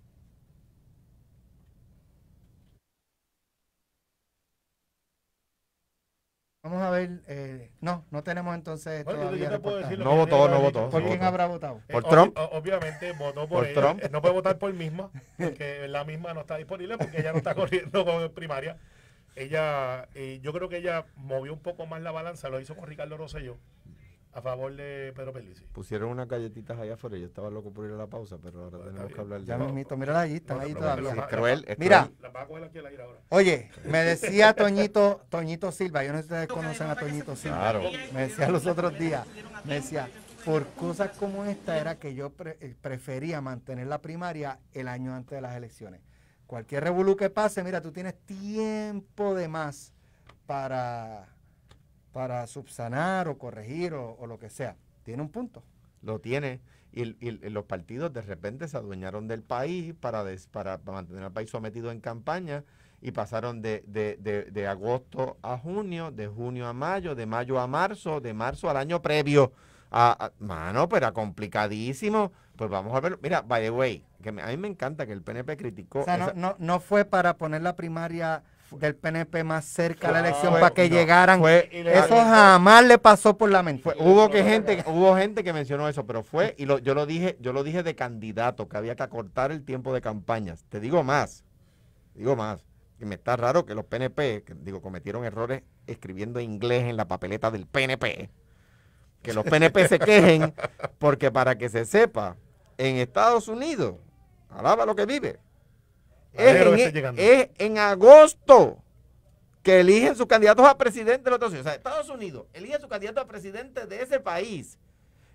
Speaker 3: Vamos a ver, eh, no, no tenemos entonces
Speaker 4: Bueno, yo-
Speaker 3: todavía
Speaker 4: yo te puedo
Speaker 3: reportaje.
Speaker 4: decir lo
Speaker 5: No
Speaker 4: que
Speaker 5: votó,
Speaker 4: yo
Speaker 5: no
Speaker 4: había
Speaker 5: votó.
Speaker 4: dicho.
Speaker 3: ¿Por
Speaker 5: no
Speaker 3: quién
Speaker 5: votó.
Speaker 3: habrá votado?
Speaker 5: ¿Por
Speaker 4: Eh,
Speaker 5: Trump?
Speaker 4: obvi- o- obviamente votó por,
Speaker 5: ¿Por
Speaker 4: ella.
Speaker 5: Trump?
Speaker 4: Eh, No puede votar por misma, porque la misma no está disponible, porque ella no está corriendo con primaria. Ella, eh, yo creo que ella movió un poco más la balanza, lo hizo con Ricardo Rosselló, a favor de Pedro Pierluisi.
Speaker 5: Pusieron unas galletitas allá afuera y yo estaba loco por ir a la pausa, pero ahora
Speaker 4: Está
Speaker 5: tenemos
Speaker 4: bien.
Speaker 5: que hablar de
Speaker 3: Ya
Speaker 5: eso.
Speaker 3: mismito, mírala allí, están
Speaker 4: No,
Speaker 3: allí
Speaker 4: no,
Speaker 3: todavía.
Speaker 4: no,
Speaker 5: Es cruel, es
Speaker 3: Mira.
Speaker 5: cruel.
Speaker 4: Las vas a coger aquí al aire ahora.
Speaker 3: Oye, me decía Toñito, Toñito Silva, yo no sé si ustedes conocen a Toñito Silva.
Speaker 5: Claro.
Speaker 3: Me decía los otros días, me decía, por cosas como esta era que yo pre- eh, prefería mantener la primaria el año antes de las elecciones. Cualquier revolú que pase, mira, tú tienes tiempo de más para, para subsanar o corregir o, o lo que sea. Tiene un punto.
Speaker 5: Lo tiene. Y, el- y el- los partidos de repente se adueñaron del país para, des- para, para mantener al país sometido en campaña y pasaron de, de, de, de agosto a junio, de junio a mayo, de mayo a marzo, de marzo al año previo. A, a- mano, pero era complicadísimo. Pues vamos a ver. Mira, by the way, que me- a mí me encanta que el P N P criticó.
Speaker 3: O sea, no,
Speaker 5: esa-
Speaker 3: no, no fue para poner la primaria del P N P más cerca a la elección
Speaker 5: fue-
Speaker 3: para que
Speaker 5: no,
Speaker 3: llegaran.
Speaker 5: fue-
Speaker 3: Eso jamás le pasó por la mente.
Speaker 5: Fue- hubo que gente hubo gente que mencionó eso, pero fue y lo, yo lo dije yo lo dije de candidato que había que acortar el tiempo de campañas. Te digo más, digo más, que me está raro que los P N P, que digo cometieron errores escribiendo inglés en la papeleta del P N P, que los P N P se quejen porque para que se sepa en Estados Unidos, alaba lo que vive, es
Speaker 4: Alegro que
Speaker 5: en,
Speaker 4: esté llegando.
Speaker 5: es en agosto que eligen sus candidatos a presidente de los Estados Unidos. O sea, Estados Unidos elige su candidato a presidente de ese país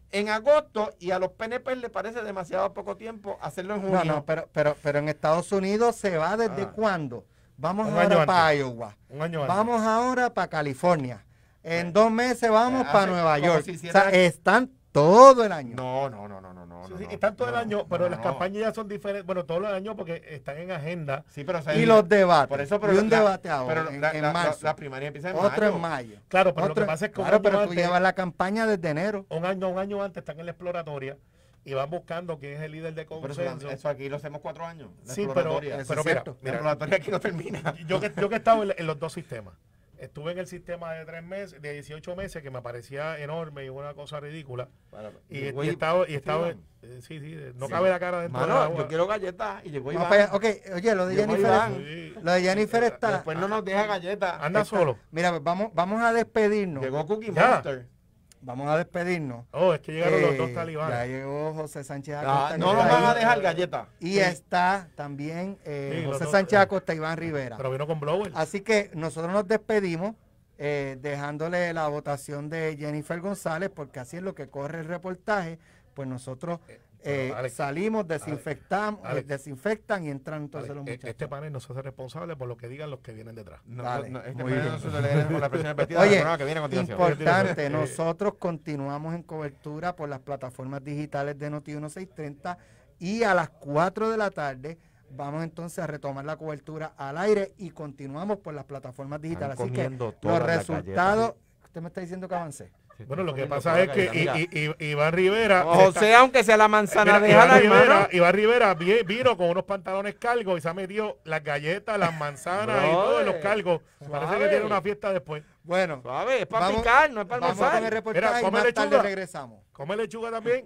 Speaker 5: en agosto y a los P N P le parece demasiado poco tiempo hacerlo en junio.
Speaker 3: No, no, pero, pero, pero en Estados Unidos se va desde
Speaker 5: Ah.
Speaker 3: cuándo. Vamos
Speaker 4: Un
Speaker 3: ahora
Speaker 4: año
Speaker 3: para
Speaker 4: antes.
Speaker 3: Iowa.
Speaker 4: Un año antes.
Speaker 3: Vamos ahora para California. En
Speaker 5: Sí.
Speaker 3: dos meses vamos
Speaker 5: Hace
Speaker 3: para Nueva
Speaker 5: como
Speaker 3: York.
Speaker 5: si
Speaker 3: O
Speaker 5: hiciera-
Speaker 3: sea, están todo el año.
Speaker 5: No, no, no, no, no, no.
Speaker 4: Sí,
Speaker 5: no,
Speaker 4: sí,
Speaker 5: no,
Speaker 4: están todo el
Speaker 5: no,
Speaker 4: año, pero
Speaker 5: no,
Speaker 4: las
Speaker 5: no.
Speaker 4: campañas ya son diferentes. Bueno, todos los años porque están en agenda.
Speaker 5: Sí, pero o sea,
Speaker 3: Y los debates.
Speaker 5: Por eso, pero
Speaker 3: y un
Speaker 5: la-
Speaker 3: debate ahora,
Speaker 5: pero
Speaker 3: en,
Speaker 5: la,
Speaker 3: en
Speaker 5: la-
Speaker 3: marzo.
Speaker 5: la primaria empieza en
Speaker 3: Otro
Speaker 5: mayo.
Speaker 3: en mayo.
Speaker 4: Claro, pero
Speaker 3: Otro-
Speaker 4: lo que pasa es que un
Speaker 3: claro,
Speaker 4: año
Speaker 3: pero tú
Speaker 4: antes-
Speaker 3: llevas la campaña desde enero.
Speaker 4: Un año, un año antes están en la exploratoria y van buscando quién es el líder de
Speaker 5: Pero eso,
Speaker 4: consenso.
Speaker 5: eso aquí lo hacemos cuatro años. La
Speaker 4: Sí, pero,
Speaker 5: exploratoria.
Speaker 3: eso
Speaker 4: pero
Speaker 3: es
Speaker 4: mira,
Speaker 3: cierto.
Speaker 5: La
Speaker 4: mira,
Speaker 5: exploratoria aquí no termina.
Speaker 4: yo que, yo que he estado en, en los dos sistemas. Estuve en el sistema de tres meses, de dieciocho meses, que me parecía enorme y una cosa ridícula.
Speaker 5: Para-
Speaker 4: Y,
Speaker 5: llegó
Speaker 4: y
Speaker 5: I-
Speaker 4: estaba, y estaba
Speaker 5: Iván.
Speaker 4: eh, sí, sí, no
Speaker 5: Sí.
Speaker 4: cabe la cara dentro
Speaker 5: Mano,
Speaker 4: del agua.
Speaker 5: yo quiero galletas y llegó
Speaker 3: Vamos
Speaker 5: Iván.
Speaker 3: para allá. Ok, oye, lo de
Speaker 5: Llegó
Speaker 3: Jennifer,
Speaker 5: Iván.
Speaker 4: Sí.
Speaker 3: lo de Jennifer está.
Speaker 5: Después no nos deja galletas.
Speaker 4: Anda
Speaker 3: está-
Speaker 4: solo.
Speaker 3: Mira, pues vamos, vamos a despedirnos.
Speaker 5: Llegó Cookie
Speaker 4: Ya.
Speaker 5: Monster.
Speaker 3: Vamos a despedirnos.
Speaker 4: Oh, es que llegaron los
Speaker 3: Eh,
Speaker 4: dos
Speaker 3: Ya
Speaker 4: talibanes.
Speaker 3: llegó José Sánchez
Speaker 5: Ah,
Speaker 3: Acosta.
Speaker 5: no
Speaker 3: que
Speaker 5: nos
Speaker 3: está
Speaker 5: van a
Speaker 3: ahí.
Speaker 5: dejar galletas.
Speaker 3: Y
Speaker 4: Sí.
Speaker 3: está también eh,
Speaker 4: Sí, los
Speaker 3: José
Speaker 4: dos,
Speaker 3: Sánchez
Speaker 4: eh.
Speaker 3: Acosta, Iván Rivera.
Speaker 4: Pero vino con blower.
Speaker 3: Así que nosotros nos despedimos eh, dejándole la votación de Jennifer González, porque así es lo que corre el reportaje. Pues nosotros eh,
Speaker 4: pero, Alex,
Speaker 3: salimos, desinfectamos,
Speaker 4: Alex,
Speaker 3: eh, desinfectan y entran entonces
Speaker 4: Vale,
Speaker 3: los
Speaker 4: eh,
Speaker 3: muchachos.
Speaker 4: este panel no se hace responsable por lo que digan los que vienen detrás.
Speaker 5: No,
Speaker 3: Dale,
Speaker 5: no, este
Speaker 3: muy
Speaker 5: pleno
Speaker 3: bien.
Speaker 5: no se lo leen con la presión invertida
Speaker 3: Oye,
Speaker 5: del programa que viene a continuación.
Speaker 3: importante,
Speaker 4: Eh,
Speaker 3: nosotros continuamos en cobertura por las plataformas digitales de Noti uno seiscientos treinta y a las cuatro de la tarde vamos entonces a retomar la cobertura al aire y continuamos por las plataformas digitales. Así que
Speaker 5: comiendo
Speaker 3: los
Speaker 5: todas las
Speaker 3: resultados, usted me está diciendo que avancé.
Speaker 4: Bueno, lo que
Speaker 5: Comiendo
Speaker 4: pasa
Speaker 5: toda
Speaker 4: es
Speaker 5: la
Speaker 4: que
Speaker 5: galleta.
Speaker 4: I- I- I- Iván Rivera...
Speaker 5: O
Speaker 4: se está-
Speaker 5: sea, aunque sea la manzana,
Speaker 4: Mira,
Speaker 5: déjala,
Speaker 4: Iván Rivera,
Speaker 5: hermano.
Speaker 4: Iván Rivera vi- vino con unos pantalones cargos y se ha metido las galletas, las manzanas y todo en los cargos. Parece
Speaker 5: Suave.
Speaker 4: que tiene una fiesta después.
Speaker 3: Bueno,
Speaker 5: Suave, es para
Speaker 3: Vamos-
Speaker 5: picar, no es para
Speaker 3: vamos con el
Speaker 5: almorzar.
Speaker 3: reportaje
Speaker 4: Mira,
Speaker 3: y
Speaker 4: come
Speaker 3: más tarde
Speaker 4: lechuga.
Speaker 3: regresamos.
Speaker 4: Come lechuga también.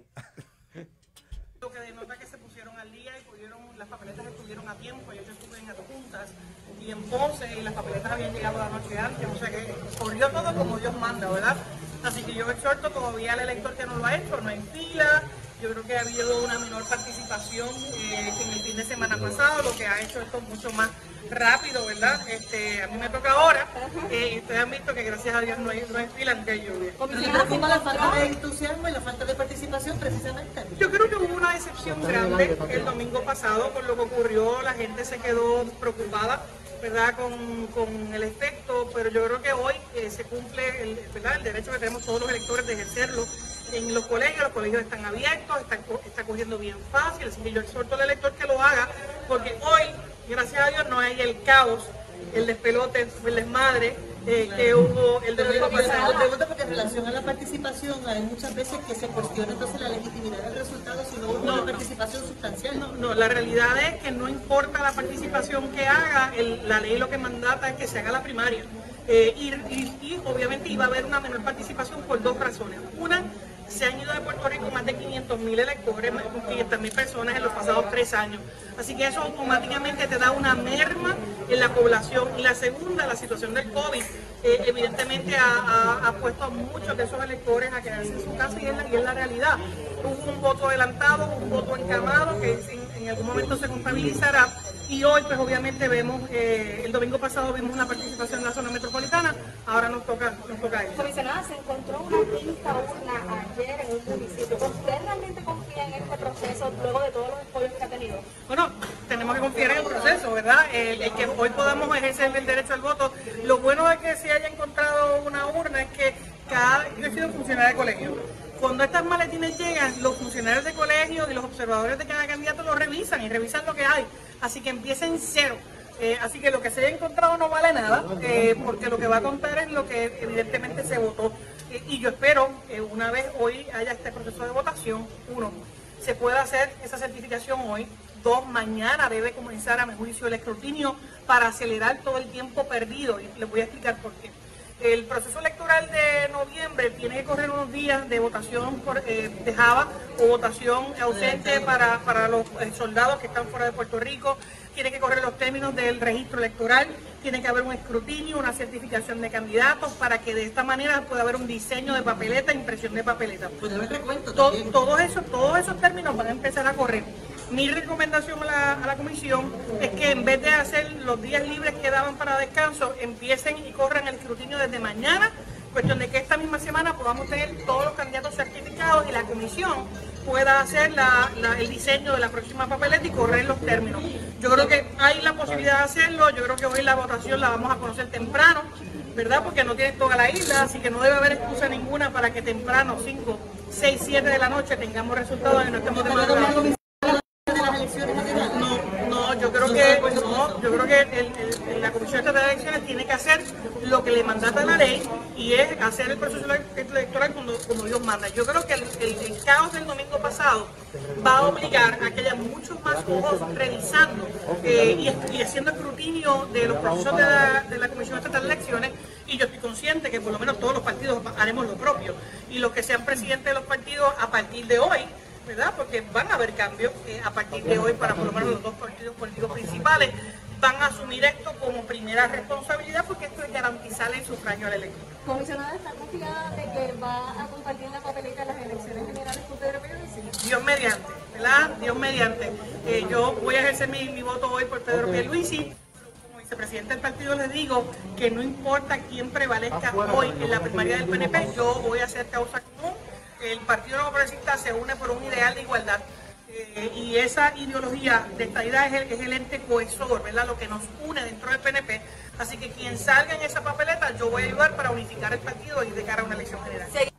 Speaker 6: Lo que denota que se pusieron al día y pudieron, las papeletas estuvieron a tiempo. Yo estuve en Adjuntas y en Ponce y las papeletas habían llegado la noche antes, o sea que corrió todo como Dios manda, ¿verdad? Así que yo exhorto todavía al elector que no lo ha hecho, no hay fila. Yo creo que ha habido una menor participación eh, que en el fin de semana pasado, lo que ha hecho esto mucho más rápido, ¿verdad? Este, a mí me toca ahora, eh, y ustedes han visto que gracias a Dios no hay, no hay fila aunque hay lluvia.
Speaker 7: ¿Y preocupa la falta de entusiasmo y la falta de participación precisamente?
Speaker 6: Yo creo que hubo una decepción grande el domingo pasado por lo que ocurrió, la gente se quedó preocupada, ¿verdad? Con, con el efecto, pero yo creo que hoy eh, se cumple el, ¿verdad? el derecho que tenemos todos los electores de ejercerlo en los colegios. Los colegios están abiertos, están, co- está cogiendo bien fácil, así que yo exhorto al elector que lo haga, porque hoy, gracias a Dios, no hay el caos, el despelote, el desmadre eh, que hubo el
Speaker 7: Pero
Speaker 6: domingo
Speaker 7: yo te
Speaker 6: pasado.
Speaker 7: pregunto porque en relación a la participación hay muchas veces que se cuestiona entonces la legitimidad del resultado si no hubo
Speaker 6: No,
Speaker 7: una
Speaker 6: no.
Speaker 7: participación sustancial.
Speaker 6: No, no, la realidad es que no importa la participación que haga, el- la ley lo que mandata es que se haga la primaria. Eh, y, y- y obviamente iba a haber una menor participación por dos razones. Una, se han ido de Puerto Rico más de quinientos mil electores, más de quinientas mil personas en los pasados tres años. Así que eso automáticamente te da una merma en la población. Y la segunda, la situación del COVID, eh, evidentemente ha, ha- ha puesto a muchos de esos electores a quedarse en su casa y es la, y es la realidad. Hubo un voto adelantado, un voto encamado que en, en algún momento se contabilizará. Y hoy, pues obviamente vemos, eh, el domingo pasado vimos una participación en la zona metropolitana, ahora nos toca, nos toca eso.
Speaker 8: Comisionada, se encontró una quinta urna ayer en un municipio. ¿Usted realmente confía en este proceso luego de todos los escollos que ha tenido?
Speaker 6: Bueno, tenemos que confiar en el proceso, ¿verdad? El, el que hoy podamos ejercer el derecho al voto. Lo bueno de que se haya encontrado una urna es que cada, yo he sido funcionario de colegio. Cuando estas maletines llegan, los funcionarios de colegio y los observadores de cada candidato lo revisan y revisan lo que hay. Así que empiecen cero. Eh, así que lo que se haya encontrado no vale nada, eh, porque lo que va a contar es lo que evidentemente se votó. Eh, y yo espero que una vez hoy haya este proceso de votación, uno, se pueda hacer esa certificación hoy. Dos, mañana debe comenzar a mi juicio el escrutinio para acelerar todo el tiempo perdido. Y les voy a explicar por qué. El proceso electoral de noviembre tiene que correr unos días de votación por, eh, de Java o votación ausente para, para los eh, soldados que están fuera de Puerto Rico. Tiene que correr los términos del registro electoral. Tiene que haber un escrutinio, una certificación de candidatos para que de esta manera pueda haber un diseño de papeleta, impresión de papeleta.
Speaker 7: Puede haber recuento
Speaker 6: Todo-
Speaker 7: también.
Speaker 6: todos esos, todos esos términos van a empezar a correr. Mi recomendación a la, a la comisión es que en vez de hacer los días libres que daban para descanso, empiecen y corran el escrutinio desde mañana cuestión de que esta misma semana podamos tener todos los candidatos certificados y la comisión pueda hacer la, la, el diseño de la próxima papeleta y correr los términos. Yo creo que hay la posibilidad de hacerlo, yo creo que hoy la votación la vamos a conocer temprano, ¿verdad? Porque no tiene toda la isla, así que no debe haber excusa ninguna para que temprano, cinco, seis, siete de la noche, tengamos resultados y no estemos de madrugada. No, no, yo creo que, no, yo creo que el, el, la Comisión Estatal de Elecciones tiene que hacer lo que le mandata la ley y es hacer el proceso electoral como, como Dios manda. Yo creo que el, el, el caos del domingo pasado va a obligar a que haya muchos más ojos revisando eh, y, y haciendo escrutinio de los procesos de la, de la Comisión Estatal de Elecciones, y yo estoy consciente que por lo menos todos los partidos haremos lo propio, y los que sean presidentes de los partidos a partir de hoy, ¿verdad? Porque van a haber cambios eh, a partir de hoy para por lo menos los dos partidos políticos principales, van a asumir esto como primera responsabilidad porque esto es garantizar el sufragio al elector.
Speaker 8: Comisionada, ¿está confiada de que va a compartir la papeleta en las elecciones generales con Pedro Pierluisi?
Speaker 6: Dios mediante, ¿verdad? Dios mediante. Eh, yo voy a ejercer mi, mi voto hoy por Pedro Pierluisi. Como vicepresidente del partido les digo que no importa quién prevalezca hoy en la primaria del P N P, yo voy a hacer causa común. El Partido Nuevo Progresista se une por un ideal de igualdad eh, y esa ideología de estadidad es el, es el ente cohesor, ¿verdad? Lo que nos une dentro del P N P. Así que quien salga en esa papeleta, yo voy a ayudar para unificar el partido y de cara a una elección general.